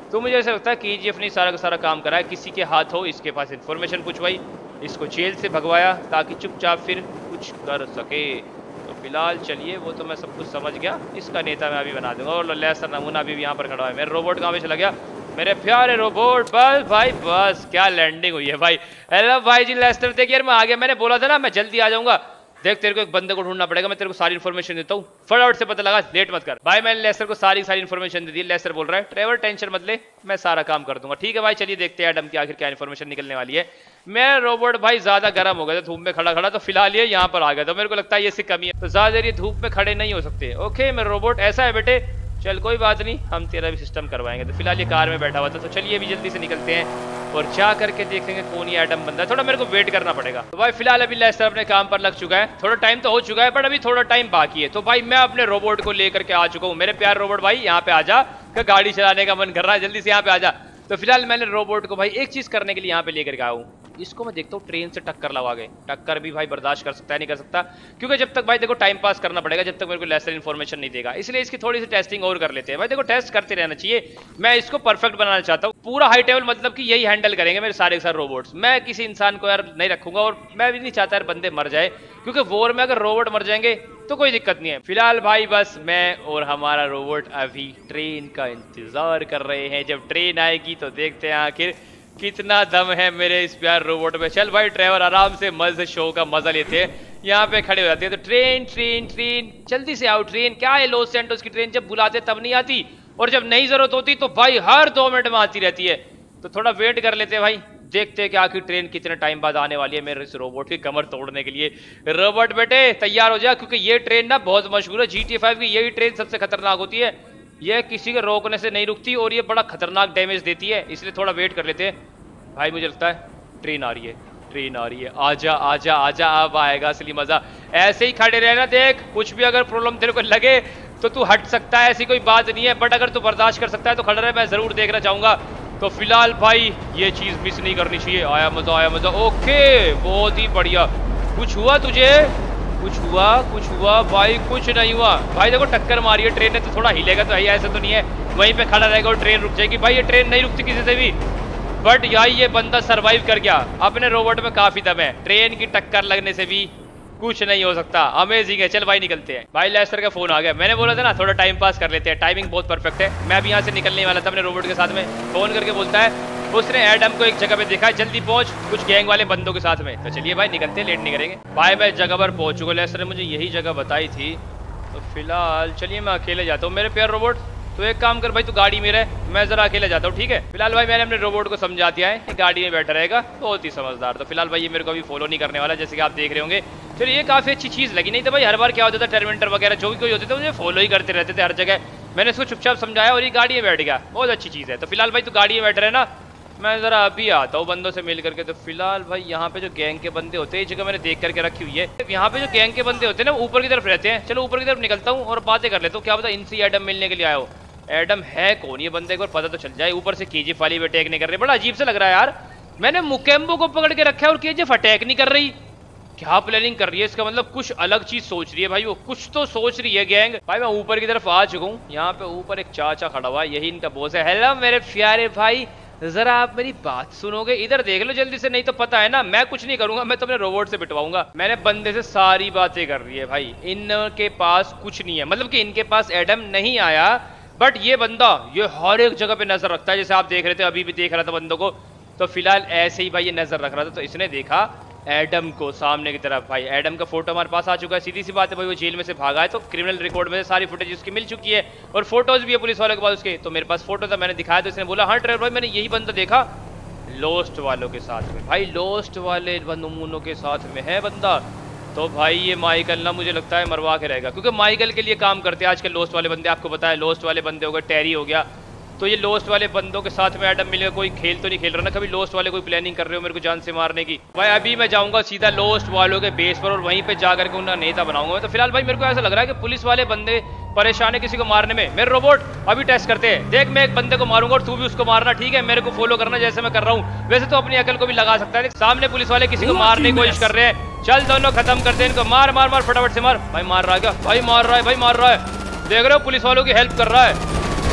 तो मुझे ऐसा लगता है केजीएफ ने सारा का सारा काम करा है, किसी के हाथ हो इसके पास इन्फॉर्मेशन पूछवाई, इसको जेल से भगवाया ताकि चुपचाप फिर कुछ कर सके। तो फिलहाल चलिए वो तो मैं सब कुछ समझ गया, इसका नेता मैं अभी बना दूंगा। और लेसर नमूना भी यहाँ पर खड़ा है। मेरा रोबोट कहाँ पे चला गया, मेरे प्यारे रोबोट? बस भाई बस, क्या लैंडिंग हुई है भाई। हेलो भाई जी लेस्टर, देख यार मैं आ गया, मैंने बोला था ना मैं जल्दी आ जाऊंगा। देख तेरे को एक बंदे को ढूंढना पड़ेगा, मैं तेरे को सारी इन्फॉर्मेशन देता हूँ, फटाफट से पता लगा, लेट मत कर। भाई मैंने लेस्टर को सारी सारी इन्फॉर्मेशन दे दी। लेस्टर बोल रहा है ट्रेवर टेंशन मत ले, मैं सारा काम कर दूंगा। ठीक है भाई, चलिए देखते हैं एडम की आखिर क्या इन्फॉर्मेशन निकलने वाली है। मेरा रोबोट भाई ज्यादा गर्म हो गया था धूप में खड़ा खड़ा, तो फिलहाल ये यहाँ पर आ गया, तो मेरे को लगता है ये इसकी कमी है, तो ज्यादा देर ये धूप में खड़े नहीं हो सकते। ओके मेरा रोबोट ऐसा है बेटे, चल कोई बात नहीं, हम तेरा भी सिस्टम करवाएंगे। तो फिलहाल ये कार में बैठा हुआ था, तो चलिए अभी जल्दी से निकलते हैं और जा करके देखेंगे कौन ये एडम बंदा है। थोड़ा मेरे को वेट करना पड़ेगा। तो भाई फिलहाल अभी लेस्टर अपने काम पर लग चुका है, थोड़ा टाइम तो हो चुका है बट अभी थोड़ा टाइम बाकी है। तो भाई मैं अपने रोबोट को लेकर के आ चुका हूँ। मेरे प्यार रोबोट भाई यहाँ पे आ जा, गाड़ी चलाने का मन कर रहा है, जल्दी से यहाँ पे आ जा। तो फिलहाल मैंने रोबोट को भाई एक चीज करने के लिए यहाँ पे लेकर के आया हूँ, इसको मैं देखता हूँ ट्रेन से टक्कर लगा गए। टक्कर भी भाई बर्दाश्त कर सकता है नहीं कर सकता, क्योंकि जब तक भाई देखो टाइम पास करना पड़ेगा जब तक मेरे को लेसर इन्फॉर्मेशन नहीं देगा, इसलिए इसकी थोड़ी सी टेस्टिंग और कर लेते हैं। भाई देखो टेस्ट करते रहना चाहिए, मैं इसको परफेक्ट बनाना चाहता हूँ, पूरा हाई टेबल, मतलब कि यही हैंडल करेंगे मेरे सारे के सारे रोबोट्स। मैं किसी इंसान को यार नहीं रखूंगा और मैं भी नहीं चाहता यार बंदे मर जाए, क्योंकि वॉर में अगर रोबोट मर जाएंगे तो कोई दिक्कत नहीं है। फिलहाल भाई बस मैं और हमारा रोबोट अभी ट्रेन का इंतजार कर रहे हैं, जब ट्रेन आएगी तो देखते हैं आखिर कितना दम है मेरे इस प्यार रोबोट में। चल भाई ड्राइवर आराम से मजे शो का मजा लेते हैं, यहाँ पे खड़े हो जाते हैं। तो ट्रेन ट्रेन ट्रेन जल्दी से आओ, ट्रेन क्या है लॉस सैंटोस की ट्रेन, जब बुलाते तब नहीं आती और जब नहीं जरूरत होती तो भाई हर दो मिनट में आती रहती है। तो थोड़ा वेट कर लेते हैं भाई, देखते हैं कि आखिर ट्रेन कितने टाइम बाद आने वाली है मेरे इस रोबोट की कमर तोड़ने के लिए। रोबोट बेटे तैयार हो जा, क्योंकि ये ट्रेन ना बहुत मशहूर है, जी टी फाइव की यही ट्रेन सबसे खतरनाक होती है, ये किसी के रोकने से नहीं रुकती और ये बड़ा खतरनाक डैमेज देती है, इसलिए थोड़ा वेट कर लेते हैं। भाई मुझे लगता है ट्रेन आ रही है, ट्रेन आ रही है, आजा आजा आजा, अब आएगा असली मजा। ऐसे ही खड़े रहना, देख कुछ भी अगर प्रॉब्लम तेरे को लगे तो तू हट सकता है, ऐसी कोई बात नहीं है, बट अगर तू बर्दाश्त कर सकता है तो खड़ा रहे, मैं जरूर देखना चाहूंगा। तो फिलहाल भाई ये चीज मिस नहीं करनी चाहिए। आया मजा आया मजा, ओके बहुत ही बढ़िया। कुछ हुआ तुझे, कुछ हुआ कुछ हुआ भाई? कुछ नहीं हुआ भाई, देखो टक्कर मारी है ट्रेन ने तो थोड़ा हिलेगा तो है, ऐसा तो नहीं है वहीं पे खड़ा रहेगा और ट्रेन रुक जाएगी। भाई ये ट्रेन नहीं रुकती किसी से भी, बट यार ये बंदा सरवाइव कर गया, अपने रोबोट में काफी दम है, ट्रेन की टक्कर लगने से भी कुछ नहीं हो सकता। अमेजिंग है। चल भाई निकलते हैं। भाई लेस्टर का फोन आ गया, मैंने बोला था ना थोड़ा टाइम पास कर लेते हैं, टाइमिंग बहुत परफेक्ट है। मैं अभी यहाँ से निकलने वाला था अपने रोबोट के साथ में, फोन करके बोलता है उसने एडम को एक जगह पे देखा है, जल्दी पहुंच कुछ गैंग वाले बंदों के साथ में। तो चलिए भाई निकलते हैं, लेट नहीं करेंगे। भाई मैं जगह पर पहुंच चुका, लेस्टर ने मुझे यही जगह बताई थी। तो फिलहाल चलिए मैं अकेले जाता हूँ। मेरे प्यार रोबोट तो एक काम कर भाई, तू गाड़ी में रह, मैं जरा अकेले जाता हूँ, ठीक है? फिलहाल भाई मैंने अपने रोबोट को समझा दिया है कि गाड़ी में बैठा रहेगा, बहुत ही समझदार। तो फिलहाल भाई ये मेरे को अभी फॉलो नहीं करने वाला, जैसे कि आप देख रहे होंगे। चलिए ये काफी अच्छी चीज लगी, नहीं तो भाई हर बार क्या होता था टर्मिनेटर वगैरह जो भी कोई होते थे मुझे फॉलो ही करते रहते थे हर जगह। मैंने इसको चुपचाप समझाया और ये गाड़ी में बैठ गया, बहुत अच्छी चीज है। तो फिलहाल भाई तू गाड़ी में बैठ रहे ना, मैं जरा अभी आता हूँ बंदों से मिल करके। तो फिलहाल भाई यहाँ पे जो गैंग के बंदे होते हैं, ये जगह मैंने देख करके रखी हुई है, यहाँ पे जो गैंग के बंदे होते हैं ना ऊपर की तरफ रहते हैं। चलो ऊपर की तरफ निकलता हूँ और बातें कर लेता हूँ, क्या पता इनसे एडम मिलने के लिए आया हो। एडम है कौन ये बंदे, एक बार पता तो चल जाए। ऊपर से केजीएफ वाली भी अटैक नहीं कर रही, बड़ा अजीब से लग रहा है यार। मैंने मुकेम्बो को पकड़ के रखा है और केजीएफ अटैक नहीं कर रही, क्या प्लानिंग कर रही है? इसका मतलब कुछ अलग चीज सोच रही है भाई, वो कुछ तो सोच रही है गैंग। भाई मैं ऊपर की तरफ आ चुका हूँ, यहाँ पे ऊपर एक चाचा खड़ा हुआ है, यही इनका बॉस है। हेलो मेरे प्यारे भाई, जरा आप मेरी बात सुनोगे? इधर देख लो जल्दी से, नहीं तो पता है ना मैं कुछ नहीं करूंगा, मैं तो अपने रोबोट से बिटवाऊंगा। मैंने बंदे से सारी बातें कर रही है भाई, इनके पास कुछ नहीं है, मतलब कि इनके पास एडम नहीं आया, बट ये बंदा ये हर एक जगह पे नजर रखता है, जैसे आप देख रहे थे अभी भी देख रहा था बंदों को। तो फिलहाल ऐसे ही भाई ये नजर रख रहा था, तो इसने देखा एडम को सामने की तरफ। भाई एडम का फोटो हमारे पास आ चुका है, सीधी सी बात है भाई वो जेल में से भागा है, तो क्रिमिनल रिकॉर्ड में से सारी फुटेज उसकी मिल चुकी है और फोटोज भी है पुलिस वालों के पास उसके। तो मेरे पास फोटो था, मैंने दिखाया, तो इसने बोला हाँ ड्राइवर भाई मैंने यही बंदा देखा लोस्ट वालों के साथ में। भाई लोस्ट वाले नमूनों के साथ में है बंदा, तो भाई ये माइकल ना मुझे लगता है मरवा के रहेगा, क्योंकि माइकल के लिए काम करते हैं आजकल लोस्ट वाले बंदे। आपको पता है लोस्ट वाले बंदे हो गए, टेरी हो गया, तो ये लोस्ट वाले बंदों के साथ में एडम मिलेगा। कोई खेल तो नहीं खेल रहा ना कभी लोस्ट वाले, कोई प्लानिंग कर रहे हो मेरे को जान से मारने की? भाई अभी मैं जाऊंगा सीधा लोस्ट वालों के बेस पर और वहीं पे जाकर के उनका नेता बनाऊंगा। तो फिलहाल भाई मेरे को ऐसा लग रहा है कि पुलिस वाले बंदे परेशान है किसी को मारने में। मेरे रोबोट अभी टेस्ट करते हैं, देख मैं एक बंदे को मारूंगा और तू भी उसको मारना, ठीक है? मेरे को फॉलो करना जैसे मैं कर रहा हूँ। वैसे तो अपनी अकल को भी लगा सकता है, सामने पुलिस वाले किसी को मारने की कोशिश कर रहे हैं। चल दोनों खत्म करते हैं इनको, मार मार मार फटाफट से मार। भाई मार रहा है क्या? भाई मार रहा है, भाई मार रहा है, देख रहे हो पुलिस वालों की हेल्प कर रहा है।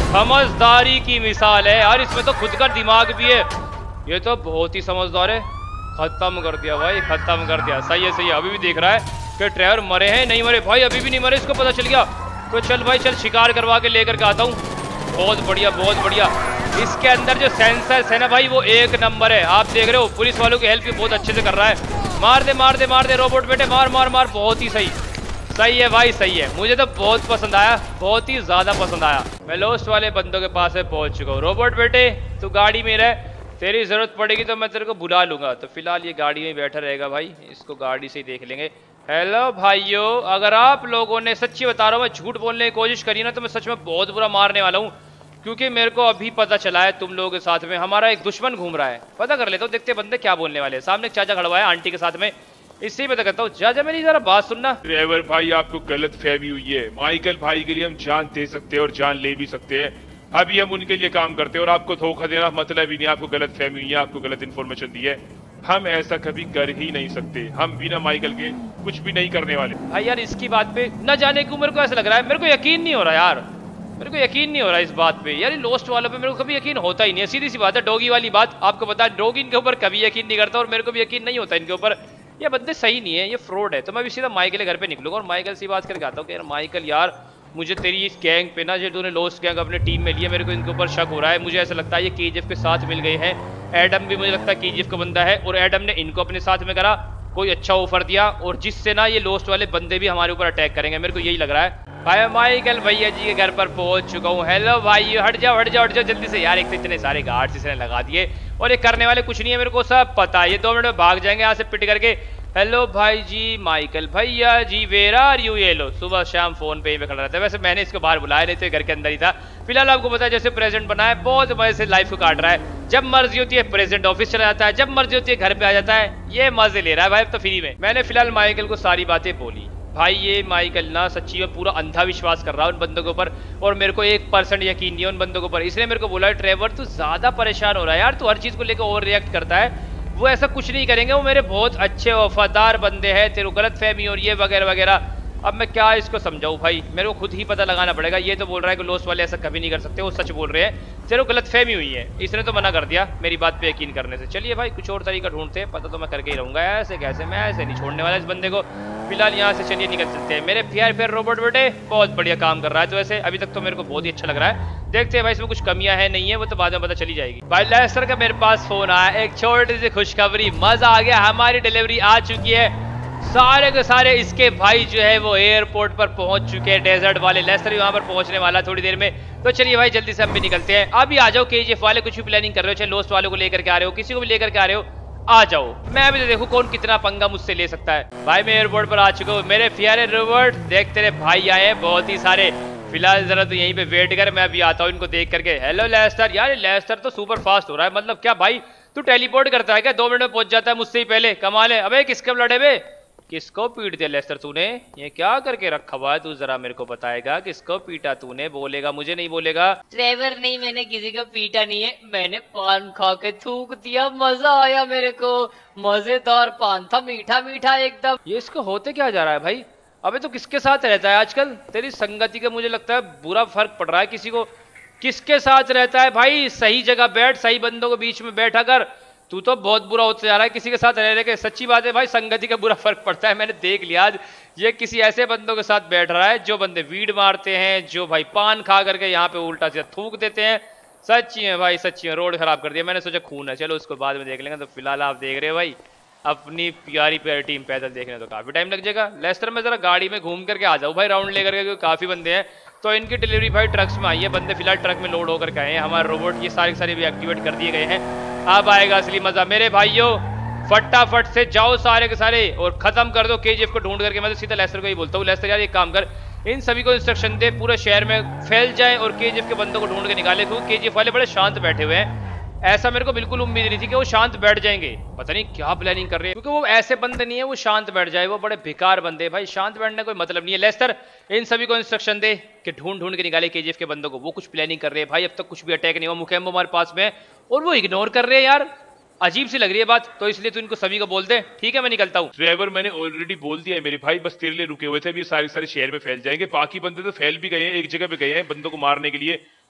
समझदारी की मिसाल है यार, इसमें तो खुद का दिमाग भी है। ये तो बहुत ही समझदार है। खत्म कर दिया भाई, खत्म कर दिया। सही है, सही है। अभी भी देख रहा है कि ड्राइवर मरे हैं, नहीं मरे भाई, अभी भी नहीं मरे, इसको पता चल गया। तो चल भाई चल, शिकार करवा के लेकर के आता हूँ। बहुत बढ़िया, बहुत बढ़िया। इसके अंदर जो सेंसर्स है ना भाई, वो एक नंबर है। आप देख रहे हो, पुलिस वालों की हेल्प भी बहुत अच्छे से कर रहा है। मार दे मार दे मार दे रोबोट बेटे, मार मार मार। बहुत ही सही, सही है भाई, सही है। मुझे तो बहुत पसंद आया, बहुत ही ज्यादा पसंद आया। मैं लोस्ट वाले बंदों के पास में पहुंच चुका हूँ। रोबोट बेटे तू गाड़ी में रह, तेरी जरूरत पड़ेगी तो मैं तेरे को बुला लूंगा। तो फिलहाल ये गाड़ी में बैठा रहेगा भाई, इसको गाड़ी से ही देख लेंगे। हेलो भाइयों, अगर आप लोगों ने, सच्ची बता रहा हूँ, मैं झूठ बोलने की कोशिश करी ना तो मैं सच में बहुत बुरा मारने वाला हूँ। क्योंकि मेरे को अभी पता चला है तुम लोगों के साथ में हमारा एक दुश्मन घूम रहा है। पता कर लेता हूँ, देखते बंदे क्या बोलने वाले हैं। सामने एक चाचा खड़ा हुआ है आंटी के साथ में, इससे ही पता करता हूँ। चाचा मेरी जरा बात सुनना। ड्राइवर भाई आपको गलत फहमी हुई है। माइकल भाई के लिए हम जान दे सकते हैं और जान ले भी सकते हैं। अभी हम उनके लिए काम करते हैं और आपको धोखा देना मतलब ही नहीं। आपको गलत फहमी हुई है, आपको गलत इन्फॉर्मेशन दी है। हम ऐसा कभी कर ही नहीं सकते। हम बिना माइकल के कुछ भी नहीं करने वाले। भाई यार इसकी बात पे न जाने क्यों मेरे को ऐसा लग रहा है, मेरे को यकीन नहीं हो रहा यार, मेरे को यकीन नहीं हो रहा इस बात पे यार। लोस्ट वालों पे मेरे को कभी यकीन होता ही नहीं है। सीधी सी बात है, डॉगी वाली बात आपको पता है। डॉगी इनके ऊपर कभी यकीन नहीं करता और मेरे को भी यकीन नहीं होता इनके ऊपर। ये बंदे सही नहीं है, ये फ्रॉड है। तो मैं भी सीधा माइकल के घर पे निकलूंगा और माइकल से बात करके आता हूँ कि यार माइकल यार, मुझे तेरी इस गैंग पे ना, जो तूने लोस्ट गैंग अपने टीम में लिया, मेरे को इनके ऊपर शक हो रहा है। मुझे ऐसा लगता है ये केजीएफ के साथ मिल गए हैं। एडम भी मुझे लगता है केजीएफ का बंदा है और एडम ने इनको अपने साथ में करा, कोई अच्छा ऑफर दिया और जिससे ना ये लोस्ट वाले बंदे भी हमारे ऊपर अटैक करेंगे। मेरे को यही लग रहा है। भाई माइकल भैया जी के घर पर पहुंच चुका हूँ। हेलो भाई, हट जाओ हट जाओ हट जाओ जल्दी से यार। एक तो इतने सारे गार्ड्स इसने लगा दिए और ये करने वाले कुछ नहीं है, मेरे को सब पता है। ये दो मिनट में भाग जाएंगे यहाँ से पिट करके। हेलो भाई जी, माइकल भैया जी, वेयर आर यू। ये लो, सुबह शाम फोन पे ही खड़ा रहता है। वैसे मैंने इसको बाहर बुलाया नहीं तो घर के अंदर ही था। फिलहाल आपको पता है जैसे प्रेजेंट बना है, बहुत मजे से लाइफ को काट रहा है। जब मर्जी होती है प्रेजेंट ऑफिस चला जाता है, जब मर्जी होती है घर पे आ जाता है। ये मजे ले रहा है भाई तो फ्री में। मैंने फिलहाल माइकल को सारी बातें बोली। भाई ये माइकल ना सच्ची में पूरा अंधा विश्वास कर रहा है उन बंदों के ऊपर और मेरे को एक परसेंट यकीन नहीं है उन बंदों के ऊपर। इसलिए मेरे को बोला ट्रेवर तू ज्यादा परेशान हो रहा है यार, तू हर चीज को लेकर ओवर रिएक्ट करता है। वो ऐसा कुछ नहीं करेंगे, वो मेरे बहुत अच्छे वफादार बंदे हैं। तेरे को गलत फहमी और ये वगैरह वगैरह। अब मैं क्या इसको समझाऊं भाई, मेरे को खुद ही पता लगाना पड़ेगा। ये तो बोल रहा है कि लोस्ट वाले ऐसा कभी नहीं कर सकते, वो सच बोल रहे हैं। तेरे को गलत फहमी हुई है, इसने तो मना कर दिया मेरी बात पे यकीन करने से। चलिए भाई कुछ और तरीका ढूंढते हैं, पता तो मैं करके ही रहूंगा। ऐसे कैसे, मैं ऐसे नहीं छोड़ने वाला इस बंदे को। फिलहाल यहाँ से चलिए निकल चलते हैं। मेरे प्यार प्यार रोबोट बेटे बहुत बढ़िया काम कर रहा है। तो वैसे अभी तक तो मेरे को बहुत ही अच्छा लग रहा है। देखते हैं भाई इसमें कुछ कमियां है नहीं है, वो तो बाद में पता चली जाएगी। भाई लेस्टर का मेरे पास फोन आया, एक छोटी सी खुशखबरी, मजा आ गया, हमारी डिलीवरी आ चुकी है। सारे के सारे इसके भाई जो है वो एयरपोर्ट पर पहुंच चुके हैं, डेजर्ट वाले। लेस्टर भी वहां पर पहुंचने वाला थोड़ी देर में। तो चलिए भाई जल्दी से हम भी निकलते हैं। अभी आ जाओ केजीएफ वाले, कुछ भी प्लानिंग कर रहे हो, चाहे लोस्ट वालों को लेकर के आ रहे हो, किसी को भी लेकर के आ रहे हो, आ जाओ। मैं अभी तो देखो कौन कितना पंगा मुझसे ले सकता है। भाई मैं एयरपोर्ट पर आ चुका हूँ। मेरे प्यारे रोबोट देख, तेरे भाई आए हैं बहुत ही सारे। फिलहाल जरा तो यहीं पे वेट कर, मैं अभी आता हूँ इनको देख करके। हेलो लेस्टर, यार लेस्टर तो सुपर फास्ट हो रहा है। मतलब क्या भाई तू टेलीपोर्ट करता है क्या? दो मिनट में पहुंच जाता है मुझसे ही पहले, कमाल है। अबे किसके लड़े बे, किसको पीट दिया लेस्टर तूने? ये क्या करके रखा हुआ है तू, जरा मेरे को बताएगा किसको पीटा तूने? बोलेगा, मुझे नहीं बोलेगा। ट्रेवर नहीं, मैंने किसी को पीटा नहीं है, मैंने पान खा के थूक दिया। मजा आया मेरे को, मजेदार पान था, मीठा मीठा एकदम। ये इसको होते क्या जा रहा है भाई? अबे तो किसके साथ रहता है आजकल? तेरी संगति का मुझे लगता है बुरा फर्क पड़ रहा है किसी को। किसके साथ रहता है भाई? सही जगह बैठ, सही बंदों के बीच में बैठा कर। तू तो बहुत बुरा होते जा रहा है किसी के साथ रह रहे के। सच्ची बात है भाई, संगति का बुरा फर्क पड़ता है। मैंने देख लिया आज ये किसी ऐसे बंदों के साथ बैठ रहा है जो बंदे वीड मारते हैं, जो भाई पान खा करके यहाँ पे उल्टा से थूक देते हैं। सच्ची है भाई, सच्ची है, रोड खराब कर दिया। मैंने सोचा खून है, चलो उसको बाद में देख लेंगे। तो फिलहाल आप देख रहे हो भाई अपनी प्यारी प्यारी टीम पैदल देखने, तो काफी टाइम लग जाएगा। लेस्टर में जरा गाड़ी में घूम करके आ जाओ भाई, राउंड लेकर के, क्योंकि काफी बंदे हैं। तो इनकी डिलीवरी भाई ट्रक्स में आई है। बंदे फिलहाल ट्रक में लोड होकर के आए हैं। हमारे रोबोट ये सारे सारे भी एक्टिवेट कर दिए गए हैं। अब आएगा असली मजा मेरे भाइयों। फटाफट से जाओ सारे के सारे और खत्म कर दो केजीएफ को ढूंढ करके। मैं तो सीधा लेस्टर को ही बोलता हूँ, लेस्टर यार एक काम कर, इन सभी को इंस्ट्रक्शन दे पूरे शहर में फैल जाए और केजीएफ के बंदों को ढूंढ के निकाले। क्योंकि केजीएफ वाले बड़े शांत बैठे हुए हैं। ऐसा मेरे को बिल्कुल उम्मीद नहीं थी कि वो शांत बैठ जाएंगे। पता नहीं क्या प्लानिंग कर रहे हैं, क्योंकि वो ऐसे बंदे नहीं है वो शांत बैठ जाए। वो बड़े बेकार बंदे हैं भाई, शांत बैठने कोई मतलब नहीं है। लेस्टर इन सभी को इंस्ट्रक्शन दे कि ढूंढ ढूंढ के निकाले केजीएफ के बंदों को। वो कुछ प्लानिंग कर रहे हैं भाई, अब तक कुछ भी अटैक नहीं हुआ। मुकेम्बो हमारे पास में और वो इग्नोर कर रहे हैं यार, अजीब सी लग रही है बात। तो इसलिए तू इनको सभी को बोल दे, ठीक है? मैं निकलता हूँ। ड्राइवर मैंने ऑलरेडी बोल दिया है मेरे भाई, बस तेरे लिए रुके हुए थे। अभी सारे सारे शहर में फैल जाएंगे। बाकी बंदे तो फैल भी गए हैं, एक जगह पे गए हैं बंदों को मारने के लिए।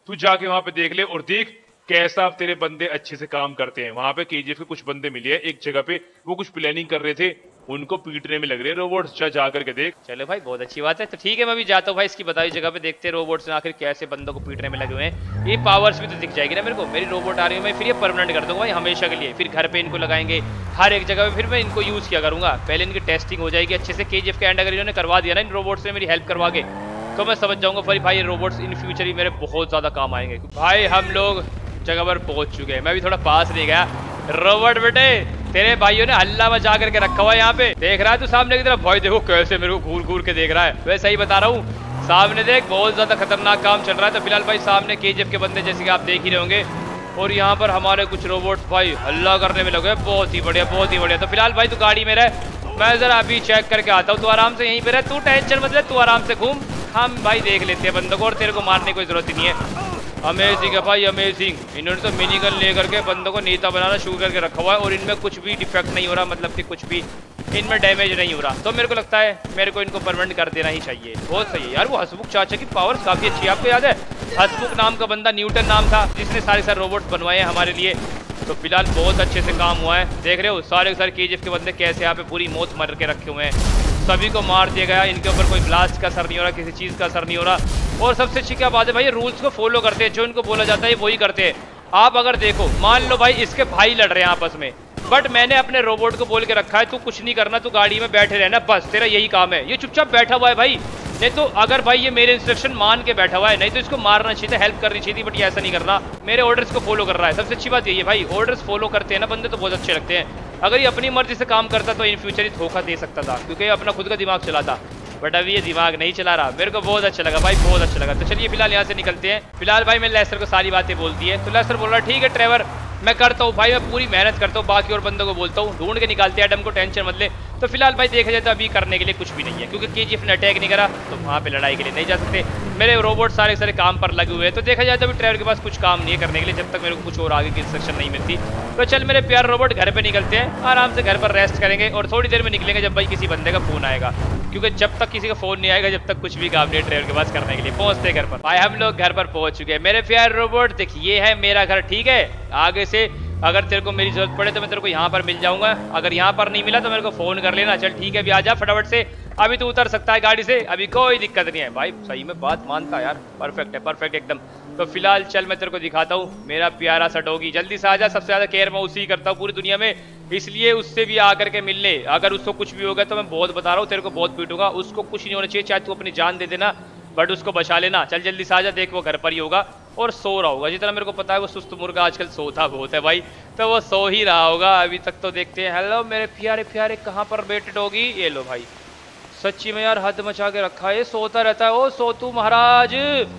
तू जाके वहां पे देख ले और देख कैसा अब तेरे बंदे अच्छे से काम करते हैं। वहां पे केजीएफ के कुछ बंदे मिले हैं एक जगह पे, वो कुछ प्लानिंग कर रहे थे, उनको पीटने में लग रहे हैं रोबोट्स। जा जा करके देख। चलो भाई बहुत अच्छी बात है, तो ठीक है मैं भी जाता हूँ भाई इसकी बताई जगह पे, देखते हैं रोबोट्स आखिर कैसे बंदों को पीटने में लगे हुए हैं। ये पावर्स भी तो दिख जाएगी ना मेरे को, मेरी रोबोट आ रही है, मैं फिर ये परमानेंट कर दूंगा भाई हमेशा के लिए। फिर घर पे इनको लगाएंगे हर एक जगह पे, फिर मैं इनको यूज किया करूंगा। पहले इनकी टेस्टिंग हो जाएगी अच्छे से। केजीएफ के एंड अगर इन्होंने करवा दिया ना इन रोबोट से मेरी हेल्प करवा के, तो मैं समझ जाऊंगा फिर भाई ये रोबोट्स इन फ्यूचर ही मेरे बहुत ज्यादा काम आएंगे। भाई हम लोग जगह पर पहुंच चुके हैं, मैं भी थोड़ा पास नहीं गया। रोबोट बेटे तेरे भाइयों ने हल्ला मचा करके रखा हुआ है यहाँ पे, देख रहा है तू सामने की तरफ? भाई देखो कैसे मेरे को घूर घूर के देख रहा है। वैसे ही बता रहा हूँ, सामने देख बहुत ज्यादा खतरनाक काम चल रहा है। तो फिलहाल भाई सामने केजीएफ के बंदे जैसे कि आप देख ही रहे होंगे, और यहाँ पर हमारे कुछ रोबोट्स भाई हल्ला करने में लगे। बहुत ही बढ़िया बहुत ही बढ़िया। तो फिलहाल भाई तू गाड़ी में रह, मैं जरा अभी चेक करके आता हूँ। तू आराम से यहीं पे रह, तू टेंशन मत ले, तू आराम से घूम, हम भाई देख लेते हैं बंदों को, और तेरे को मारने की कोई जरूरत ही नहीं है। अमेजिंग है भाई अमेजिंग। इन्होंने तो मिनी गन लेकर के बंदों को नेता बनाना शुरू करके रखा हुआ है, और इनमें कुछ भी डिफेक्ट नहीं हो रहा, मतलब कि कुछ भी इनमें डैमेज नहीं हो रहा। तो मेरे को लगता है मेरे को इनको परमानेंट कर देना ही चाहिए। बहुत सही है यार। वो हसमुख चाचा की पावर्स काफी अच्छी है, आपको याद है हसमुख नाम का बंदा, न्यूटन नाम था, जिसने सारे सारे रोबोट्स बनवाए हैं हमारे लिए। तो फिलहाल बहुत अच्छे से काम हुआ है। देख रहे हो सारे सारे केजीएफ के बंदे कैसे यहाँ पे पूरी मौत मर के रखे हुए हैं, सभी को मार दिया गया। इनके ऊपर कोई ब्लास्ट का असर नहीं हो रहा, किसी चीज का असर नहीं हो रहा। और सबसे अच्छी क्या बात है भाई, ये रूल्स को फॉलो करते हैं, जो इनको बोला जाता है वही करते हैं। आप अगर देखो, मान लो भाई इसके भाई लड़ रहे हैं आपस में, बट मैंने अपने रोबोट को बोल के रखा है तू कुछ नहीं करना, तू गाड़ी में बैठे रहना, बस तेरा यही काम है। ये चुपचाप बैठा हुआ है भाई, नहीं तो अगर भाई ये मेरे इंस्ट्रक्शन मान के बैठा हुआ है, नहीं तो इसको मारना चाहिए था, हेल्प करनी चाहिए थी, बट ये ऐसा नहीं करना, मेरे ऑर्डर्स को फॉलो कर रहा है। सबसे अच्छी बात यही है भाई, ऑर्डर्स फॉलो करते हैं ना बंदे तो बहुत अच्छे लगते हैं। अगर ये अपनी मर्जी से काम करता तो इन फ्यूचर ही धोखा दे सकता था, क्योंकि ये अपना खुद का दिमाग चलाता, बट अभी ये दिमाग नहीं चला रहा। मेरे को बहुत अच्छा लगा भाई, बहुत अच्छा लगा। तो चलिए फिलहाल यहाँ से निकलते हैं। फिलहाल भाई मैंने लेस्टर को सारी बातें बोल दी है, तो लेस्टर बोल रहा है ठीक है ट्रेवर मैं करता हूँ भाई, मैं पूरी मेहनत करता हूँ, बाकी और बंदों को बोलता हूँ ढूंढ के निकालते हैं एडम को, टेंशन मत ले। तो फिलहाल भाई देखा जाए तो अभी करने के लिए कुछ भी नहीं है, क्योंकि केजीएफ ने अटैक नहीं करा, तो वहाँ पे लड़ाई के लिए नहीं जा सकते। मेरे रोबोट सारे सारे काम पर लगे हुए हैं, तो देखा जाए तो अभी ट्रेवर के पास कुछ काम नहीं है करने के लिए, जब तक मेरे को कुछ और आगे की इंस्ट्रक्शन नहीं मिलती। तो चल मेरे प्यार रोबोट घर पे निकलते हैं, आराम से घर पर रेस्ट करेंगे, और थोड़ी देर में निकलेंगे जब भाई किसी बंदे का फोन आएगा, क्योंकि जब तक किसी का फोन नहीं आएगा, जब तक कुछ भी काम नहीं है ट्रेवर के पास करने के लिए। पहुंचते घर पर भाई, हम लोग घर पर पहुंच चुके हैं। मेरे प्यार रोबोट देख, ये है मेरा घर, ठीक है। आगे से अगर तेरे को मेरी जरूरत पड़े तो मैं तेरे को यहाँ पर मिल जाऊंगा, अगर यहाँ पर नहीं मिला तो मेरे को फोन कर लेना। चल ठीक है, अभी आ जा फटाफट से, अभी तो उतर सकता है गाड़ी से, अभी कोई दिक्कत नहीं है। भाई सही में बात मानता यार, परफेक्ट है परफेक्ट एकदम। तो फिलहाल चल मैं तेरे को दिखाता हूँ मेरा प्यारा सा डॉगी, जल्दी से आ जा। सबसे ज्यादा केयर मैं उसी करता हूँ पूरी दुनिया में, इसलिए उससे भी आकर के मिलने। अगर उसको कुछ भी होगा तो मैं बहुत बता रहा हूँ तेरे को, बहुत पीटूंगा। उसको कुछ नहीं होना चाहिए, चाहे तू अपनी जान दे देना, बट उसको बचा लेना। चल जल्दी से आ जा, देख वो घर पर ही होगा और सो रहा होगा, जितना मेरे को पता है वो सुस्त मुर्गा आजकल सोता बहुत है भाई, तो वो सो ही रहा होगा अभी तक। तो देखते हैं। हेलो मेरे प्यारे प्यारे, कहाँ पर बैठे डॉगी? ये लो भाई, सच्ची में यार हद मचा के रखा है, ये सोता रहता है। ओ सोतू महाराज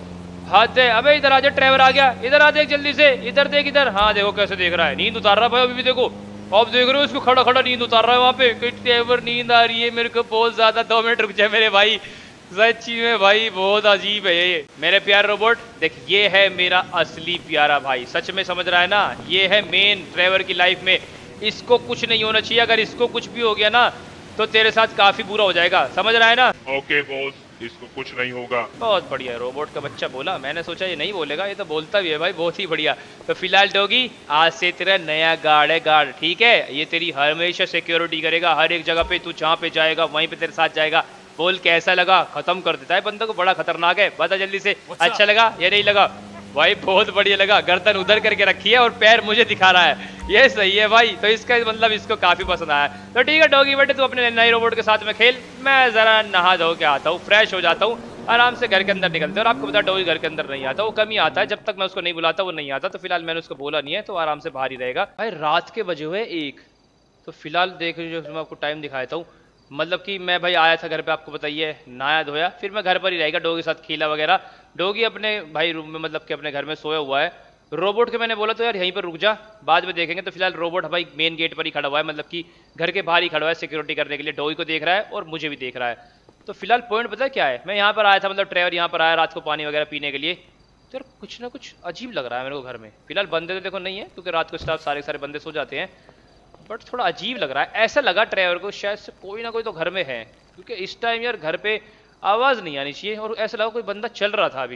हद है। अबे इधर आ जा, ड्राइवर आ गया, इधर आ, देख जल्दी से, इधर देख इधर। हाँ देखो कैसे देख रहा है, नींद उतार रहा है भाई अभी भी, देखो आप देख रहे हो इसको खड़ा खड़ा नींद उतार रहा है वहाँ पे। ड्राइवर नींद आ रही है मेरे को बहुत ज्यादा, दो मिनट रुक जाए मेरे भाई, सच्ची में भाई बहुत अजीब है ये। मेरे प्यारे रोबोट देख, ये है मेरा असली प्यारा भाई, सच में समझ रहा है ना, ये है मेन ड्राइवर की लाइफ में। इसको कुछ नहीं होना चाहिए, अगर इसको कुछ भी हो गया ना तो तेरे साथ काफी बुरा हो जाएगा, समझ रहा है ना? ओके बॉस, इसको कुछ नहीं होगा। बहुत बढ़िया, रोबोट का बच्चा बोला, मैंने सोचा ये नहीं बोलेगा, ये तो बोलता भी है भाई, बहुत ही बढ़िया। तो फिलहाल डॉगी आज से तेरा नया गार्ड है, गार्ड ठीक है। ये तेरी हमेशा सिक्योरिटी करेगा, हर एक जगह पे तू जहाँ पे जाएगा वहीं पे तेरे साथ जाएगा। बोल कैसा लगा? खत्म कर देता है बंदे को, बड़ा खतरनाक है, बता जल्दी से। अच्छा लगा या नहीं लगा? भाई बहुत बढ़िया लगा, गर्दन उधर करके रखी है और पैर मुझे दिखा रहा है, ये सही है भाई। तो इसका मतलब इसको काफी पसंद आया। तो ठीक है डॉगी बेटे, तू अपने नए रोबोट के साथ में खेल, मैं जरा नहा धो के आता हूँ, फ्रेश हो जाता हूँ, आराम से घर के अंदर निकलते हैं। और आपको बता डॉगी घर के अंदर नहीं आता, वो कम ही आता है, जब तक मैं उसको नहीं बुलाता वो नहीं आता। तो फिलहाल मैंने उसको बोला नहीं है, तो आराम से बाहर ही रहेगा। भाई रात के बजे हुए एक, तो फिलहाल देख लीजिए मैं आपको टाइम दिखाता हूँ, मतलब कि मैं भाई आया था घर पे, आपको बताइए, नहाया धोया, फिर मैं घर पर ही रहेगा, डॉगी के साथ खेला वगैरह। डॉगी अपने भाई रूम में, मतलब कि अपने घर में सोया हुआ है। रोबोट के मैंने बोला तो यार यहीं पर रुक जा, बाद में देखेंगे। तो फिलहाल रोबोट भाई मेन गेट पर ही खड़ा हुआ है, मतलब कि घर के बाहर ही खड़ा हुआ है सिक्योरिटी करने के लिए। डॉगी को देख रहा है और मुझे भी देख रहा है। तो फिलहाल पॉइंट पता है क्या है, मैं यहाँ पर आया था, मतलब ट्रेवर यहाँ पर आया रात को पानी वगैरह पीने के लिए, तो यार कुछ ना कुछ अजीब लग रहा है मेरे को घर में। फिलहाल बंदे तो देखो नहीं है, क्योंकि रात को स्टाफ सारे सारे बंदे सो जाते हैं, बट थोड़ा अजीब लग रहा है। ऐसा लगा ड्राइवर को शायद से कोई ना कोई तो घर में है, क्योंकि इस टाइम यार घर पे आवाज़ नहीं आनी चाहिए, और ऐसा लगा कोई बंदा चल रहा था अभी।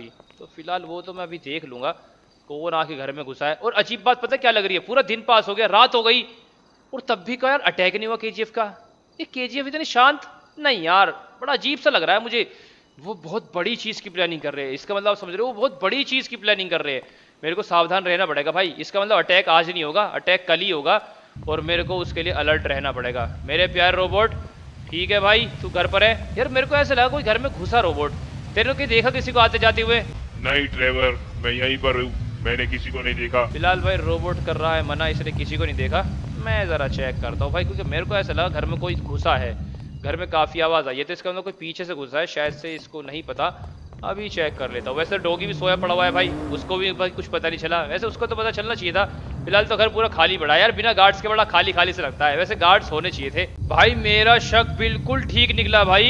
तो फिलहाल वो तो मैं अभी देख लूंगा कौन आके घर में घुसा है। और अजीब बात पता क्या लग रही है, पूरा दिन पास हो गया, रात हो गई और तब भी क्या यार अटैक नहीं हुआ केजीएफ का। ये केजीएफ इतनी शांत नहीं यार, बड़ा अजीब सा लग रहा है मुझे। वो बहुत बड़ी चीज की प्लानिंग कर रहे हैं, इसका मतलब आप समझ रहे हो, वो बहुत बड़ी चीज की प्लानिंग कर रहे हैं। मेरे को सावधान रहना पड़ेगा भाई, इसका मतलब अटैक आज नहीं होगा, अटैक कल ही होगा और मेरे को उसके लिए अलर्ट रहना पड़ेगा। मेरे प्यारे रोबोट, ठीक है भाई तू घर पर है। यार मेरे को ऐसा लगा कोई घर में घुसा रोबोट, तेरे को देखा किसी को आते जाते हुए? नहीं ट्रेवर, मैं यहीं पर हूँ, मैंने किसी को नहीं देखा। फिलहाल भाई रोबोट कर रहा है मना, इसने किसी को नहीं देखा। मैं जरा चेक करता हूँ भाई, क्योंकि मेरे को ऐसा लगा घर में कोई घुसा है, घर में काफी आवाज आई है, तो इसका मतलब कोई पीछे से घुसा है, शायद से इसको नहीं पता। अभी चेक कर लेता हूँ। वैसे डॉगी भी सोया पड़ा हुआ है भाई, उसको भी भाई कुछ पता नहीं चला, वैसे उसको तो पता चलना चाहिए था। फिलहाल तो घर पूरा खाली पड़ा है यार, बिना गार्ड्स के बड़ा खाली खाली से लगता है, वैसे गार्ड्स होने चाहिए थे। भाई मेरा शक बिल्कुल ठीक निकला भाई,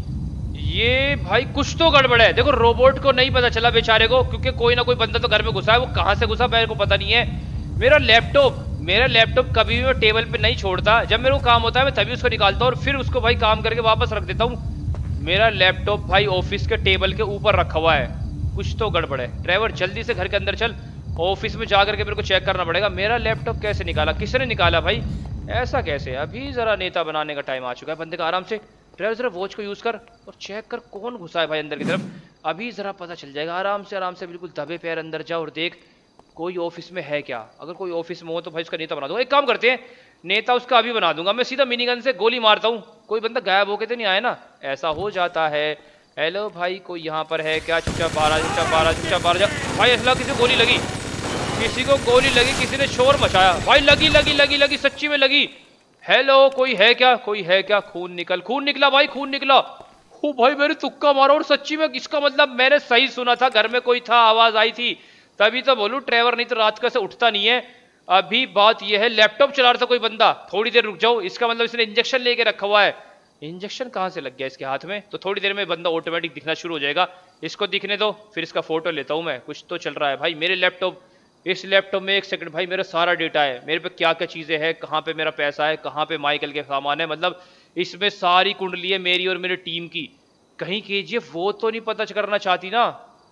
ये भाई कुछ तो गड़बड़ है। देखो रोबोट को नहीं पता चला बेचारे को, क्योंकि कोई ना कोई बंदा तो घर में घुसा है, वो कहाँ से घुसा मेरे को पता नहीं है। मेरा लैपटॉप मेरा लैपटॉप कभी भी मैं टेबल पे नहीं छोड़ता, जब मेरे को काम होता है मैं तभी उसको निकालता हूँ और फिर उसको भाई काम करके वापस रख देता हूँ। मेरा लैपटॉप भाई ऑफिस के टेबल के ऊपर रखा हुआ है, कुछ तो गड़बड़ है। ड्राइवर जल्दी से घर के अंदर चल, ऑफिस में जा करके मेरे को चेक करना पड़ेगा मेरा लैपटॉप कैसे निकाला, किसने निकाला भाई, ऐसा कैसे। अभी जरा नेता बनाने का टाइम आ चुका है बंदे का, आराम से ड्राइवर जरा वॉच को यूज कर और चेक कर कौन घुसा है भाई अंदर की तरफ, अभी जरा पता चल जाएगा। आराम से आराम से बिल्कुल दबे पैर अंदर जाओ और देख कोई ऑफिस में है क्या। अगर कोई ऑफिस में हो तो भाई उसका नेता बना दूंगा। एक काम करते हैं, नेता उसका अभी बना दूंगा, मैं सीधा मिनी गन से गोली मारता हूँ, कोई बंदा गायब होके तो नहीं आया ना, ऐसा हो जाता है। हेलो भाई कोई यहाँ पर है क्या? चुपचाप बारह चुपचाप बारह चुपचाप बारह जा भाई। ऐसा किसी को गोली लगी, किसी को गोली लगी, किसी ने शोर मचाया भाई, लगी लगी लगी लगी सच्ची में लगी। हेलो कोई है क्या? कोई है क्या? खून निकल, खून निकला भाई, खून निकला। ओ भाई मैंने तुक्का मारा और सच्ची में, इसका मतलब मैंने सही सुना था, घर में कोई था, आवाज आई थी, तभी तो बोलूं ट्रेवर नहीं तो रात का से उठता नहीं है। अभी बात यह है लैपटॉप चला रहा था कोई बंदा, थोड़ी देर रुक जाओ, इसका मतलब इसने इंजेक्शन लेके रखा हुआ है। इंजेक्शन कहां से लग गया इसके हाथ में? तो थोड़ी देर में बंदा ऑटोमेटिक दिखना शुरू हो जाएगा, इसको दिखने दो, फिर इसका फोटो लेता हूं मैं। कुछ तो चल रहा है भाई मेरे लैपटॉप, इस लैपटॉप में एक सेकंड भाई मेरा सारा डेटा है, मेरे पे क्या क्या चीजें हैं, कहाँ पे मेरा पैसा है, कहाँ पे माइकल के सामान है, मतलब इसमें सारी कुंडली है मेरी और मेरी टीम की। कहीं केजीएफ वो तो नहीं पता करना चाहती ना?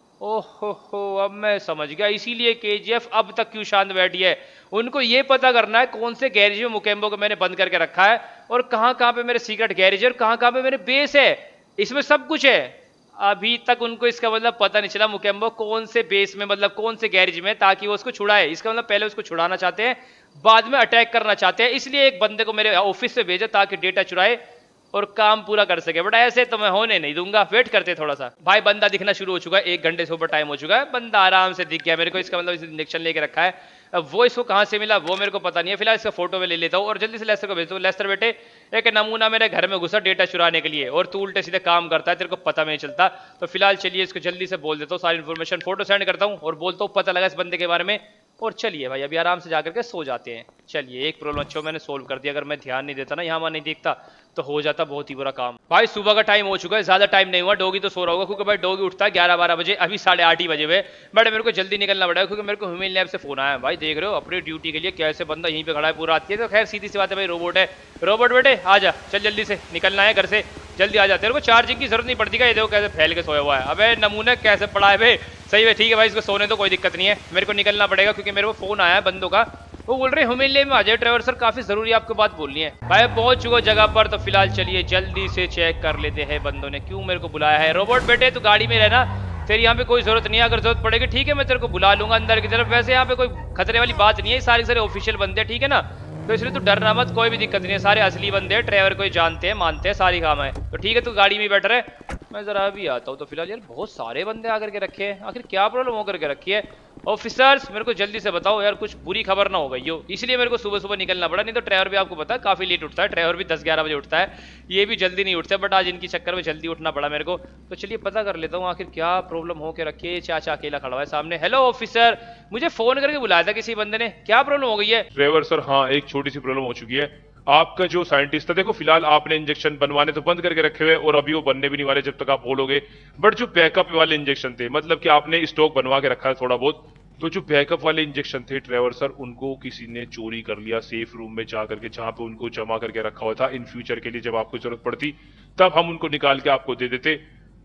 ओहो हो अब मैं समझ गया, इसीलिए केजीएफ अब तक क्यों शांत बैठी है। उनको ये पता करना है कौन से गैरेज में मुकेम्बो को मैंने बंद करके रखा है और कहाँ कहाँ पे मेरे सीक्रेट गैरेज है और कहाँ कहाँ पे मेरे बेस है, इसमें सब कुछ है। अभी तक उनको इसका मतलब पता नहीं चला मुकेम्बो कौन से बेस में, मतलब कौन से गैरेज में, ताकि वो उसको छुड़ाए। इसका मतलब पहले उसको छुड़ाना चाहते हैं, बाद में अटैक करना चाहते हैं, इसलिए एक बंदे को मेरे ऑफिस से भेजा ताकि डेटा चुराए और काम पूरा कर सके। बट ऐसे तो मैं होने नहीं दूंगा, वेट करते थोड़ा सा। भाई बंदा दिखना शुरू हो चुका है, एक घंटे से ऊपर टाइम हो चुका है, बंदा आराम से दिख गया मेरे को। इसका मतलब इस इंजेक्शन लेके रखा है, अब वो इसको कहाँ से मिला वो मेरे को पता नहीं है। फिलहाल इसका फोटो में ले लेता हूँ और जल्दी से लेस्टर को भेजता हूँ। लेस्टर बेटे एक नमूना मेरे घर में घुसा डेटा चुराने के लिए और तू उल्टे सीधे काम करता है, तेरे को पता नहीं चलता। तो फिलहाल चलिए इसको जल्दी से बोल देता हूँ, सारी इन्फॉर्मेशन फोटो सेंड करता हूँ और बोलता हूँ पता लगा इस बंदे के बारे में। और चलिए भाई अभी आराम से जाकर के सो जाते हैं। चलिए एक प्रॉब्लम अच्छा मैंने सोल्व कर दिया, अगर मैं ध्यान नहीं देता ना, यहाँ वहाँ नहीं देखता तो हो जाता बहुत ही बुरा काम। भाई सुबह का टाइम हो चुका है, ज्यादा टाइम नहीं हुआ, डॉगी तो सो रहा होगा क्योंकि भाई डॉगी उठता है ग्यारह बारह बजे, अभी साढ़े आठ ही बजे हुए। बट मेरे को जल्दी निकलना पड़ेगा क्योंकि मेरे को ह्यूमन लैब से फोन आया। भाई देख रहे हो अपनी ड्यूटी के लिए कैसे बंदा यहीं पे खड़ा है पूरा आती है। तो खैर सीधी सी बात है भाई, रोबोट है। रोबोट बेटे आ जा, चल जल्दी से निकलना है घर से, जल्दी आ जाते हैं। को चार्जिंग की जरूरत नहीं पड़ती, ये देखो कैसे फैल के सोया हुआ है। अबे नमूने कैसे पड़ा है भाई, सही है ठीक है भाई, इसको सोने तो कोई दिक्कत नहीं है। मेरे को निकलना पड़ेगा क्योंकि मेरे को फोन आया है बंदों का, वो बोल रहे ह्यूमन लैब में आ जाए ड्राइवर सर, काफी जरूरी आपको बात बोलनी है। भाई पहुंच चुका जगह पर, तो फिलहाल चलिए जल्दी से चेक कर लेते हैं बंदों ने क्यों मेरे को बुलाया है। रोबोट बेटे तू गाड़ी में रहना, तेरी यहाँ पे कोई जरूरत नहीं है, अगर जरूरत पड़ेगी ठीक है मैं तेरे को बुला लूंगा अंदर की तरफ। वैसे यहाँ पे कोई खतरे वाली बात नहीं है, सारे सारे ऑफिशियल बंदे ठीक है ना, तो इसलिए तू डरना मत, कोई भी दिक्कत नहीं है, सारे असली बंदे हैं, ड्राइवर को जानते हैं मानते हैं, सारी काम है। तो ठीक है तू गाड़ी में बैठ रहे, मैं जरा अभी आता हूँ। तो फिलहाल यार बहुत सारे बंदे आकर के रखे हैं, आखिर क्या प्रॉब्लम होकर के रखी है? ऑफिसर्स मेरे को जल्दी से बताओ यार, कुछ बुरी खबर ना हो गई हो, इसलिए मेरे को सुबह सुबह निकलना पड़ा। नहीं तो ड्राइवर भी आपको पता है काफी लेट उठता है, ड्राइवर भी दस ग्यारह बजे उठता है, ये भी जल्दी नहीं उठते, बट आज इनकी चक्कर में जल्दी उठना पड़ा मेरे को। तो चलिए पता कर लेता हूँ आखिर क्या प्रॉब्लम हो के रखी है। चाचा अकेला खड़ा हुआ है सामने। हेलो ऑफिसर, मुझे फोन करके बुलाया था किसी बंदे ने, क्या प्रॉब्लम हो गई है? ड्राइवर सर हाँ एक छोटी सी प्रॉब्लम हो चुकी है। आपका जो साइंटिस्ट था, देखो फिलहाल आपने इंजेक्शन बनवाने तो बंद करके रखे हुए और अभी वो बनने भी नहीं वाले जब तक आप बोलोगे, बट जो बैकअप वाले इंजेक्शन थे, मतलब कि आपने स्टॉक बनवा के रखा है थोड़ा बहुत, तो जो बैकअप वाले इंजेक्शन थे ड्राइवर सर उनको किसी ने चोरी कर लिया सेफ रूम में जा करके, जहां पे उनको जमा करके रखा हुआ था इन फ्यूचर के लिए, जब आपको जरूरत पड़ती तब हम उनको निकाल के आपको दे देते।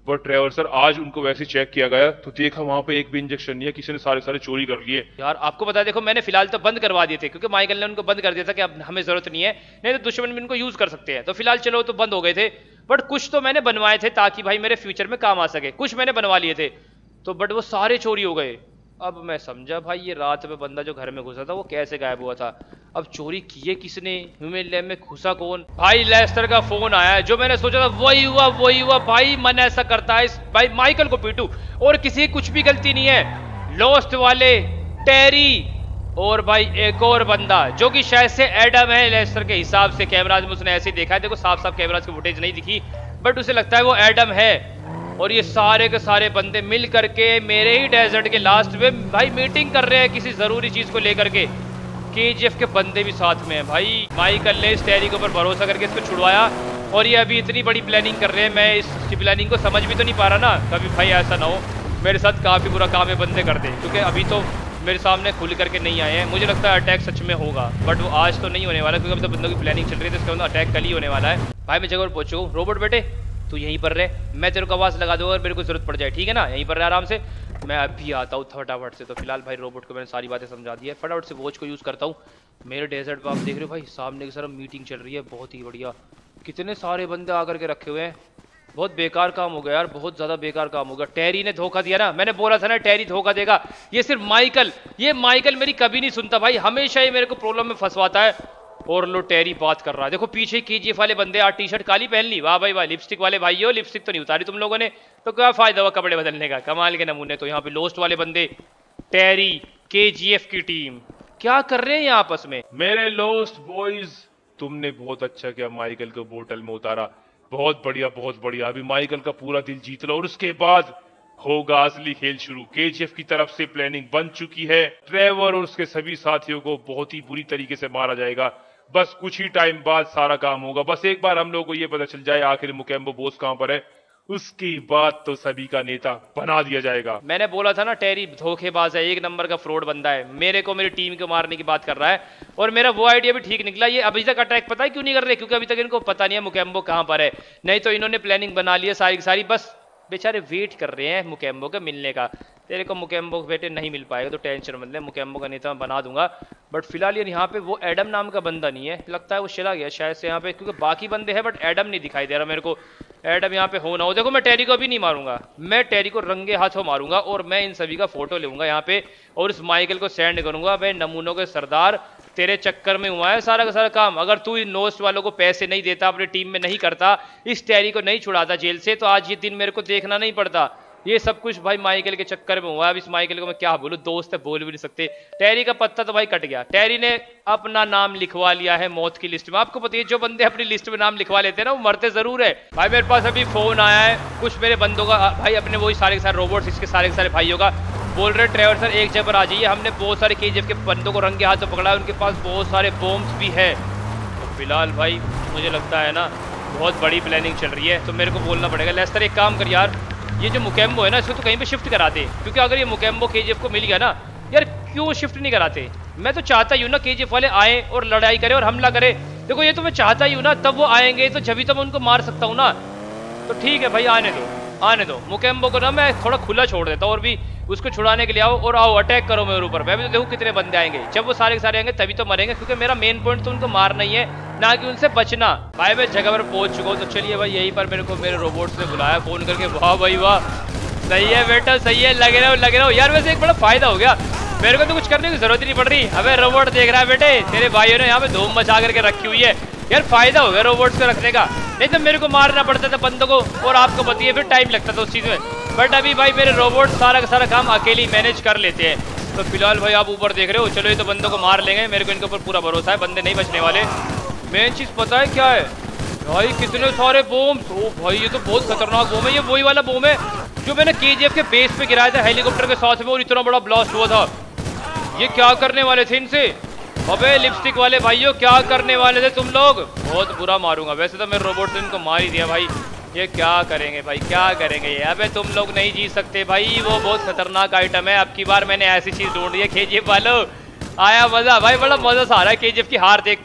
पर ट्रेवर सर आज उनको वैसे चेक किया गया तो देखा वहां पे एक भी इंजेक्शन नहीं है, किसी ने सारे सारे चोरी कर लिए। यार आपको बता, देखो मैंने फिलहाल तो बंद करवा दिए थे क्योंकि माइकल ने उनको बंद कर दिया था कि अब हमें जरूरत नहीं है, नहीं तो दुश्मन भी इनको यूज कर सकते हैं। तो फिलहाल चलो तो बंद हो गए थे, बट कुछ तो मैंने बनवाए थे ताकि भाई मेरे फ्यूचर में काम आ सके, कुछ मैंने बनवा लिए थे तो, बट वो सारे चोरी हो गए। अब मैं समझा भाई ये रात में बंदा जो घर में घुसा था वो कैसे गायब हुआ था। अब चोरी किए किसने, ह्यूमन लैब में घुसा कौन? भाई लेस्टर का फोन आया है, जो मैंने सोचा था वही हुआ वही हुआ। भाई मन ऐसा करता है इस भाई माइकल को पीटू, और किसी की कुछ भी गलती नहीं है। लॉस्ट वाले टेरी और भाई एक और बंदा जो कि शायद से एडम है लेस्टर के हिसाब से, कैमराज में उसने ऐसे ही देखा है। देखो साफ साफ कैमराज की फुटेज नहीं दिखी, बट उसे लगता है वो एडम है। और ये सारे के सारे बंदे मिल करके मेरे ही डेजर्ट के लास्ट में भाई मीटिंग कर रहे हैं किसी जरूरी चीज को लेकर के। केजीएफ के बंदे भी साथ में हैं भाई। माइकल ने इस टेरी के ऊपर भरोसा करके इसको छुड़वाया और ये अभी इतनी बड़ी प्लानिंग कर रहे हैं, मैं इस प्लानिंग को समझ भी तो नहीं पा रहा ना। कभी भाई ऐसा ना हो मेरे साथ काफी बुरा काम है बंदे कर दे, क्योंकि अभी तो मेरे सामने खुल करके नहीं आए हैं। मुझे लगता है अटैक सच में होगा, बट वो आज तो नहीं होने वाला क्योंकि अभी तो बंदों की प्लानिंग चल रही है, तो इसका मतलब अटैक कल ही होने वाला है। भाई मैं जगह पर पहुंच चुका हूँ। रोबोट बेटे तू यहीं पर रहे, मैं तेरे को आवाज लगा दूंगा अगर मेरे को जरूरत पड़ जाए, ठीक है ना? यहीं पर रहे आराम से, मैं अभी आता हूँ फटाफट से। तो फिलहाल भाई रोबोट को मैंने सारी बातें समझा दी है, फटाफट से वॉच को यूज करता हूँ। मेरे डेजर्ट पर आप देख रहे हो भाई सामने की तरफ मीटिंग चल रही है, बहुत ही बढ़िया। कितने सारे बंदे आकर के रखे हुए हैं, बहुत बेकार काम हो गया यार, बहुत ज्यादा बेकार काम हो गया। टेरी ने धोखा दिया ना, मैंने बोला था ना टेरी धोखा देगा। ये सिर्फ माइकल, ये माइकल मेरी कभी नहीं सुनता भाई, हमेशा ही मेरे को प्रॉब्लम में फंसवाता है। और लो टेरी बात कर रहा है, देखो पीछे केजीएफ वाले बंदे आज टी शर्ट काली पहन ली, वाह भाई वाह। लिपस्टिक वाले भाई हो, लिपस्टिक तो नहीं उतारी तुम लोगों ने, तो क्या फायदा हुआ कपड़े बदलने का, कमाल के नमूने। तो यहाँ पे लोस्ट वाले बंदे, टेरी, केजीएफ की टीम क्या कर रहे हैं यहाँ आपस में? मेरे लोस्ट बॉयज तुमने बहुत अच्छा किया, माइकल को बोतल में उतारा, बहुत बढ़िया बहुत बढ़िया। अभी माइकल का पूरा दिल जीत लो और उसके बाद होगा असली खेल शुरू। केजीएफ की तरफ से प्लानिंग बन चुकी है, ट्रेवर और उसके सभी साथियों को बहुत ही बुरी तरीके से मारा जाएगा। बस कुछ ही टाइम बाद सारा काम होगा, बस एक बार हम लोगों को ये पता चल जाए आखिर मुकेम्बो बॉस कहां पर है, उसके बाद तो सभी का नेता बना दिया जाएगा। मैंने बोला था ना टेरी धोखेबाज है, एक नंबर का फ्रॉड बंदा है, मेरे को मेरी टीम को मारने की बात कर रहा है। और मेरा वो आइडिया भी ठीक निकला। ये अभी तक अटैक पता है क्यों नहीं कर रहे? क्योंकि अभी तक इनको पता नहीं है मुकेम्बो कहां पर है, नहीं तो इन्होंने प्लानिंग बना ली है सारी की सारी, बस बेचारे वेट कर रहे हैं मुकेम्बो के मिलने का। तेरे को मुकेम्बो बेटे नहीं मिल पाएगा तो टेंशन मत ले, मुकेम्बो का नेता मैं बना दूंगा। बट फिलहाल ये यहाँ पे वो एडम नाम का बंदा नहीं है, लगता है वो चला गया शायद से यहाँ पे, क्योंकि बाकी बंदे हैं बट एडम नहीं दिखाई दे रहा मेरे को। एडम यहाँ पे हो ना हो। देखो मैं टेरी को अभी नहीं मारूंगा, मैं टेरी को रंगे हाथों मारूंगा और मैं इन सभी का फोटो लूंगा यहाँ पे और इस माइकल को सेंड करूंगा। भाई नमूनों के सरदार, तेरे चक्कर में हुआ है सारा का सारा काम। अगर तू इन नोस्ट वालों को पैसे नहीं देता, अपनी टीम में नहीं करता, इस टेरी को नहीं छुड़ाता जेल से, तो आज ये दिन मेरे को देखना नहीं पड़ता। ये सब कुछ भाई माइकल के चक्कर में हुआ है। अब इस माइकल को मैं क्या बोलूं, दोस्त है बोल भी नहीं सकते। टेरी का पत्ता तो भाई कट गया, टेरी ने अपना नाम लिखवा लिया है मौत की लिस्ट में। आपको पता है जो बंदे अपनी लिस्ट में नाम लिखवा लेते हैं ना वो मरते जरूर है। भाई मेरे पास अभी फोन आया है कुछ मेरे बंदों का, भाई अपने वही सारे के सारे रोबोट्स, इसके सारे के सारे भाइयों का, बोल रहे ट्रेवर सर एक जगह पर आ जाइए, हमने बहुत सारे केजीएफ के बंदों को रंगे हाथ से पकड़ा है, उनके पास बहुत सारे बॉम्ब्स भी है। तो फिलहाल भाई मुझे लगता है ना बहुत बड़ी प्लानिंग चल रही है, तो मेरे को बोलना पड़ेगा। लेस्टर एक काम कर यार, ये जो मुकेम्बो है ना इसको तो कहीं पे शिफ्ट करा दे, क्योंकि अगर ये मुकेम्बो केजीएफ को मिल गया ना यार, क्यों शिफ्ट नहीं कराते? मैं तो चाहता ही हूँ ना केजीएफ वाले आए और लड़ाई करे और हमला करे। देखो ये तो मैं चाहता ही हूँ ना, तब वो आएंगे तो जब भी तो मैं उनको मार सकता हूँ ना। तो ठीक है भाई आने दो आने दो मुकेम्बो को ना मैं थोड़ा खुला छोड़ देता हूँ, और भी उसको छुड़ाने के लिए आओ और आओ अटैक करो मेरे ऊपर। मैं भी तो देखूँ कितने बंदे आएंगे, जब वो सारे के सारे आएंगे तभी तो मरेंगे, क्योंकि मेरा मेन पॉइंट तो उनको मारना ही है, ना कि उनसे बचना। भाई मैं जगह पर पहुंच चुका हूँ, तो चलिए भाई यहीं पर मेरे को मेरे रोबोट्स ने बुलाया फोन करके। वाह भाई वाह, सही है बेटा सही है, लगे रहो लगे रहो यार। वैसे एक बड़ा फायदा हो गया, मेरे को तो कुछ करने की जरूरत ही नहीं पड़ रही। अबे रोबोट देख रहा है बेटे, तेरे भाइयों ने यहाँ पे धूम मचा करके रखी हुई है यार, फायदा हो गया रोबोट्स को रखने का, नहीं तो मेरे को मारना पड़ता था बंदों को और आपको बताइए फिर टाइम लगता था उस चीज में। बट अभी भाई मेरे रोबोट सारा का सारा काम अकेले ही मैनेज कर लेते हैं। तो फिलहाल भाई आप ऊपर देख रहे हो, चलो ये तो बंदों को मार लेंगे, मेरे को इनके ऊपर पूरा भरोसा है, बंदे नहीं बचने वाले। मेन चीज पता है क्या है भाई, कितने सारे बॉम्ब। ओ भाई ये तो बहुत खतरनाक बॉम्ब है, ये वही वाला बॉम्ब है जो मैंने केजीएफ के बेस पे गिराया था हेलीकॉप्टर के साथ में, और इतना बड़ा ब्लास्ट हुआ था। ये क्या करने वाले थे इनसे? अबे लिपस्टिक वाले भाइयों क्या करने वाले थे तुम लोग? बहुत बुरा मारूंगा। वैसे तो मेरे रोबोट से इनको मार ही दिया भाई, ये क्या करेंगे भाई क्या करेंगे ये? अबे तुम लोग नहीं जीत सकते भाई, वो बहुत खतरनाक आइटम है। अब की बार मैंने ऐसी चीज ढूंढ दी है केजीएफ वालों, आया मजा भाई, बड़ा मजा सा आ रहा है केजीएफ की हार देखते,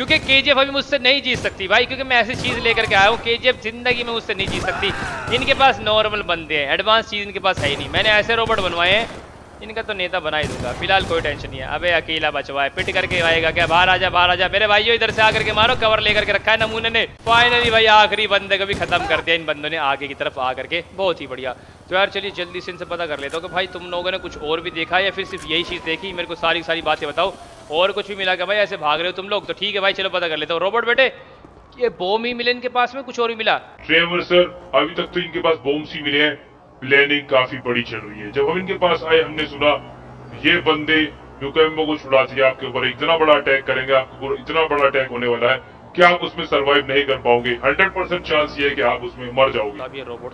क्योंकि केजीएफ अभी मुझसे नहीं जीत सकती भाई, क्योंकि मैं ऐसी चीज लेकर के आया हूँ। केजीएफ जिंदगी में मुझसे नहीं जीत सकती। इनके पास नॉर्मल बंदे हैं, एडवांस चीज इनके पास है ही नहीं। मैंने ऐसे रोबोट बनवाए हैं, इनका तो नेता बना ही दूंगा। फिलहाल कोई टेंशन नहीं है। अबे अकेला बचवा है, पिट करके आएगा क्या? बाहर आजा, बाहर आजा मेरे भाइयों, इधर से आकर के मारो। कवर लेकर के रखा है नमूने ने। फाइनली भाई आखिरी बंदे को भी खत्म कर दिया इन बंदों ने आगे की तरफ आ करके। बहुत ही बढ़िया। तो यार चलिए जल्दी से इनसे पता कर लेता हूँ कि भाई तुम लोगों ने कुछ और भी देखा या फिर सिर्फ यही चीज देखी। मेरे को सारी सारी बातें बताओ, और कुछ भी मिला क्या भाई? ऐसे भाग रहे हो तुम लोग? तो ठीक है भाई, चलो पता कर लेता हूँ। रोबोट बेटे, ये बॉम्ब ही मिले इनके पास में, कुछ और भी मिला? ट्रेवर सर, अभी तक तो इनके पास बॉम्ब्स ही मिले हैं। प्लानिंग काफी बड़ी चल रही है। जब हम इनके पास आए, हमने सुना ये बंदे यूकेम्बो को छुड़ा दिया, आपके ऊपर इतना बड़ा अटैक करेंगे, आपके ऊपर इतना बड़ा अटैक होने वाला है कि आप उसमें सरवाइव नहीं कर पाओगे। हंड्रेड परसेंट चांस ये है कि आप उसमें मर जाओगे।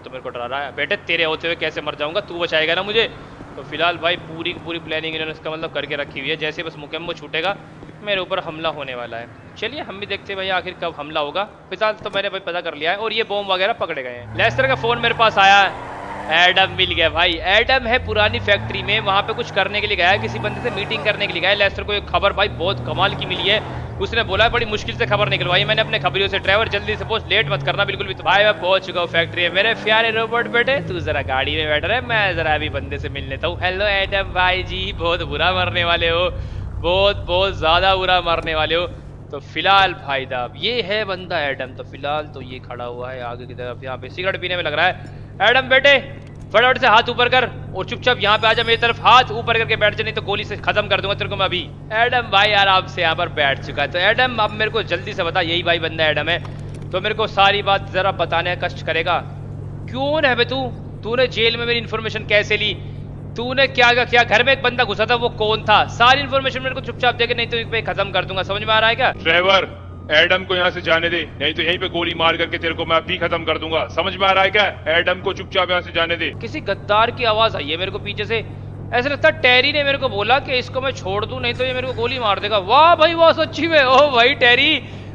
ड्राइवर एडम को यहाँ से जाने दे, नहीं तो यहीं पे गोली मार करके तेरे को मैं अभी खत्म कर दूंगा। समझ में आ रहा है क्या? एडम को चुपचाप यहाँ से जाने दे। किसी गद्दार की आवाज आई है मेरे को पीछे से। ऐसा लगता है टेरी ने मेरे को बोला कि इसको मैं छोड़ दूं, नहीं तो ये मेरे को गोली मार देगा। वाह भाई वाह, सच्ची में। ओ भाई टेरी,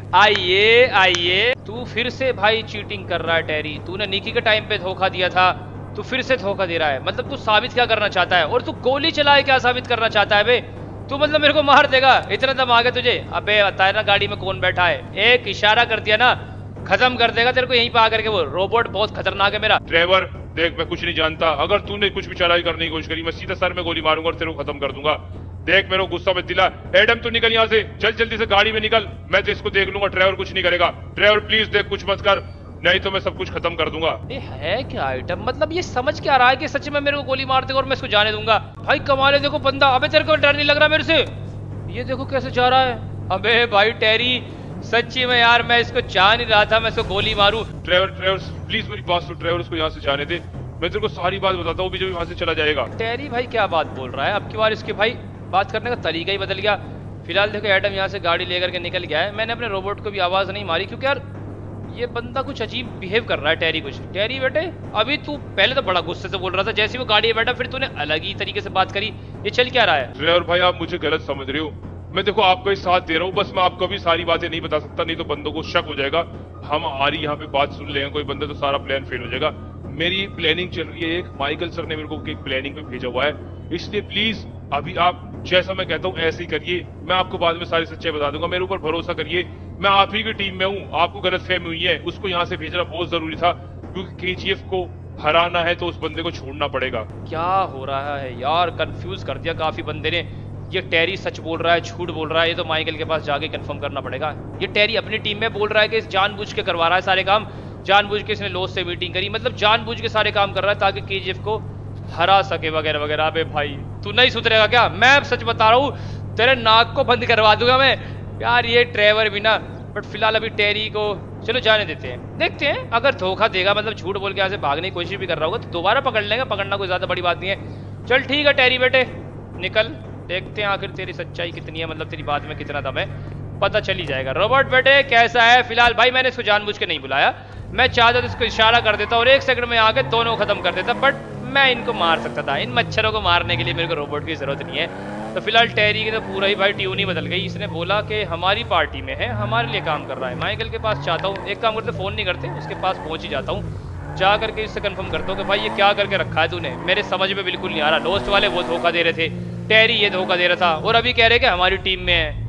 आइए आइए। तू फिर से भाई चीटिंग कर रहा है टेरी। तूने निकी के टाइम पे धोखा दिया था, तू फिर से धोखा दे रहा है। मतलब तू साबित क्या करना चाहता है? और तू गोली चलाए क्या साबित करना चाहता है बे? तू मतलब मेरे को मार देगा? इतना दम आ गया तुझे? अबे बताया ना गाड़ी में कौन बैठा है। एक इशारा कर दिया ना, खत्म कर देगा तेरे को यहीं पे आकर के। वो रोबोट बहुत खतरनाक है मेरा। ड्राइवर देख, मैं कुछ नहीं जानता। अगर तूने कुछ भी चलाई करने की कोशिश करी, मैं सीधा सर में गोली मारूंगा और तेरे को खत्म कर दूंगा। देख मेरे को गुस्सा मत दिला। एडम तू निकल यहाँ से, चल जल्दी से गाड़ी में निकल। मैं तो इसको देख लूंगा, ड्राइवर कुछ नहीं करेगा। ड्राइवर प्लीज देख, कुछ मत कर, नहीं तो मैं सब कुछ खत्म कर दूंगा। ये है क्या आइटम? मतलब ये समझ क्या रहा है कि सच में मेरे को गोली मार देगा और मैं इसको जाने दूंगा? भाई कमाल है। देखो बंदा, अबे तेरे को डर नहीं लग रहा मेरे से? ये देखो कैसे जा रहा है। अबे भाई टेरी, सच्ची में यार मैं इसको चाह नहीं रहा था मैं इसको गोली मारूं। ड्राइवर ड्राइवर प्लीज मेरी बात सुन। ड्राइवर उसको यहाँ से जाने दे, मैं तेरे को सारी बात बताता हूँ, भी जब वहाँ से चला जाएगा। टेरी भाई क्या बात बोल रहा है? अब की बार इसके भाई बात करने का तरीका ही बदल गया। फिलहाल देखो एडम यहाँ से गाड़ी लेकर के निकल गया है। मैंने अपने रोबोट को भी आवाज नहीं मारी, क्योंकि यार ये बंदा कुछ अजीब बिहेव कर रहा है। टेरी कुछ, टेरी बेटे अभी तू पहले तो बड़ा गुस्से से बोल रहा था, जैसे वो गाड़ी में बैठा फिर तूने अलग ही तरीके से बात करी। ये चल क्या रहा है? ड्राइवर भाई आप मुझे गलत समझ रहे हो। मैं देखो आपका ही साथ दे रहा हूँ, बस मैं आपको भी सारी बातें नहीं बता सकता, नहीं तो बंदों को शक हो जाएगा। हम हमारी यहाँ पे बात सुन लेंगे कोई बंदा तो सारा प्लान फेल हो जाएगा। मेरी प्लानिंग चल रही है एक, माइकल सर ने मेरे को एक प्लानिंग पे भेजा हुआ है, इसलिए प्लीज अभी आप जैसा मैं कहता हूँ ऐसे ही करिए। मैं आपको बाद में सारी सच्चाई बता दूंगा, मेरे ऊपर भरोसा करिए। मैं आप ही की टीम में हूँ, आपको गलतफहमी हुई है। उसको यहाँ से भेजना बहुत जरूरी था, क्योंकि केजीएफ को हराना है तो उस बंदे को छोड़ना पड़ेगा। क्या हो रहा है यार? कंफ्यूज कर दिया काफी बंदे ने। ये टेरी सच बोल रहा है, झूठ बोल रहा है? ये तो माइकल के पास जाके कंफर्म करना पड़ेगा। ये टेरी अपनी टीम में बोल रहा है कि जानबूझ के करवा रहा है सारे काम, जानबूझ के इसने लॉस से मीटिंग करी, मतलब जानबूझ के सारे काम कर रहा है ताकि केजीएफ को हरा सके वगैरह वगैरह। अबे भाई तू नहीं सुधरेगा क्या? मैं सच बता रहा हूँ, तेरे नाक को बंद करवा दूंगा मैं यार। ये ड्राइवर भी ना, बट फिलहाल अभी टेरी को चलो जाने देते हैं, देखते हैं अगर धोखा देगा, मतलब झूठ बोल के यहाँ से भागने की कोशिश भी कर रहा होगा तो दोबारा पकड़ लेंगे। पकड़ना कोई ज्यादा बड़ी बात नहीं है। चल ठीक है टेरी बेटे निकल, देखते हैं आखिर तेरी सच्चाई कितनी है, मतलब तेरी बात में कितना दम है, पता चल ही जाएगा। रोबोट बेटे कैसा है? फिलहाल भाई मैंने इसको जानबूझ के नहीं बुलाया, मैं चाहता तो इसको इशारा कर देता और एक सेकंड में आके दोनों खत्म कर देता, बट मैं इनको मार सकता था। इन मच्छरों को मारने के लिए मेरे को रोबोट की जरूरत नहीं है। तो फिलहाल टेरी की तो पूरा ही भाई ट्यून ही बदल गई। इसने बोला कि हमारी पार्टी में है, हमारे लिए काम कर रहा है। माइकल के पास चाहता हूँ, एक काम करते फोन नहीं करते, उसके पास पहुंच ही जाता हूँ, जा करके इससे कंफर्म करता हूँ कि भाई ये क्या करके रखा है तूने, मेरे समझ में बिल्कुल नहीं आ रहा। दोस्त वाले वो धोखा दे रहे थे, टेरी ये धोखा दे रहा था, और अभी कह रहे कि हमारी टीम में है।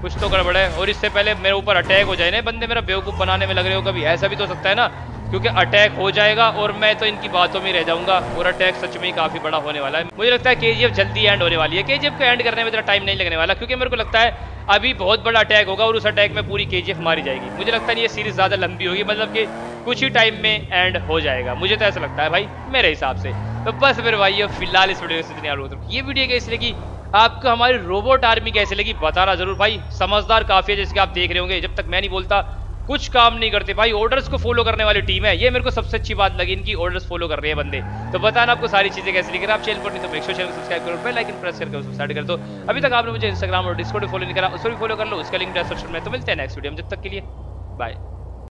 कुछ तो गड़बड़ है। और इससे पहले मेरे ऊपर अटैक हो जाए ना बंदे, मेरा बेवकूफ़ बनाने में लग रहे हो कभी, ऐसा भी तो सकता है ना, क्योंकि अटैक हो जाएगा और मैं तो इनकी बातों में रह जाऊंगा और अटैक सच में ही काफ़ी बड़ा होने वाला है। मुझे लगता है केजीएफ जल्दी एंड होने वाली है। केजीएफ को एंड करने में इतना टाइम नहीं लगने वाला, क्योंकि मेरे को लगता है अभी बहुत बड़ा अटैक होगा और उस अटैक में पूरी केजीएफ मारी जाएगी। मुझे लगता है ये सीरीज ज़्यादा लंबी होगी, मतलब कि कुछ ही टाइम में एंड हो जाएगा, मुझे तो ऐसा लगता है भाई मेरे हिसाब से। तो बस मेरे भाई फिलहाल इस वीडियो से इतनी आलू ये वीडियो कैसी लगी, आपको हमारी रोबोट आर्मी कैसे लगी बताना जरूर भाई। समझदार काफी है, जैसे कि आप देख रहे होंगे, जब तक मैं नहीं बोलता कुछ काम नहीं करते भाई, ऑर्डर्स को फॉलो करने वाली टीम है ये। मेरे को सबसे अच्छी बात लगी, इनकी ऑर्डर्स फॉलो कर रहे हैं बंदे। तो बताना आपको सारी चीजें कैसी लगी। आप चैनल पर नहीं तो मेक श्योर चैनल को सब्सक्राइब करो, बेल आइकन प्रेस करके स्टार्ट कर दो। अभी तक आपने मुझे इंस्टाग्राम और डिस्कॉर्ड फॉलो नहीं करा, उसको भी फॉलो कर लो, उसका लिंक डिस्क्रिप्शन में। तो मिलते हैं नेक्स्ट वीडियो में, जब तक के लिए बाय।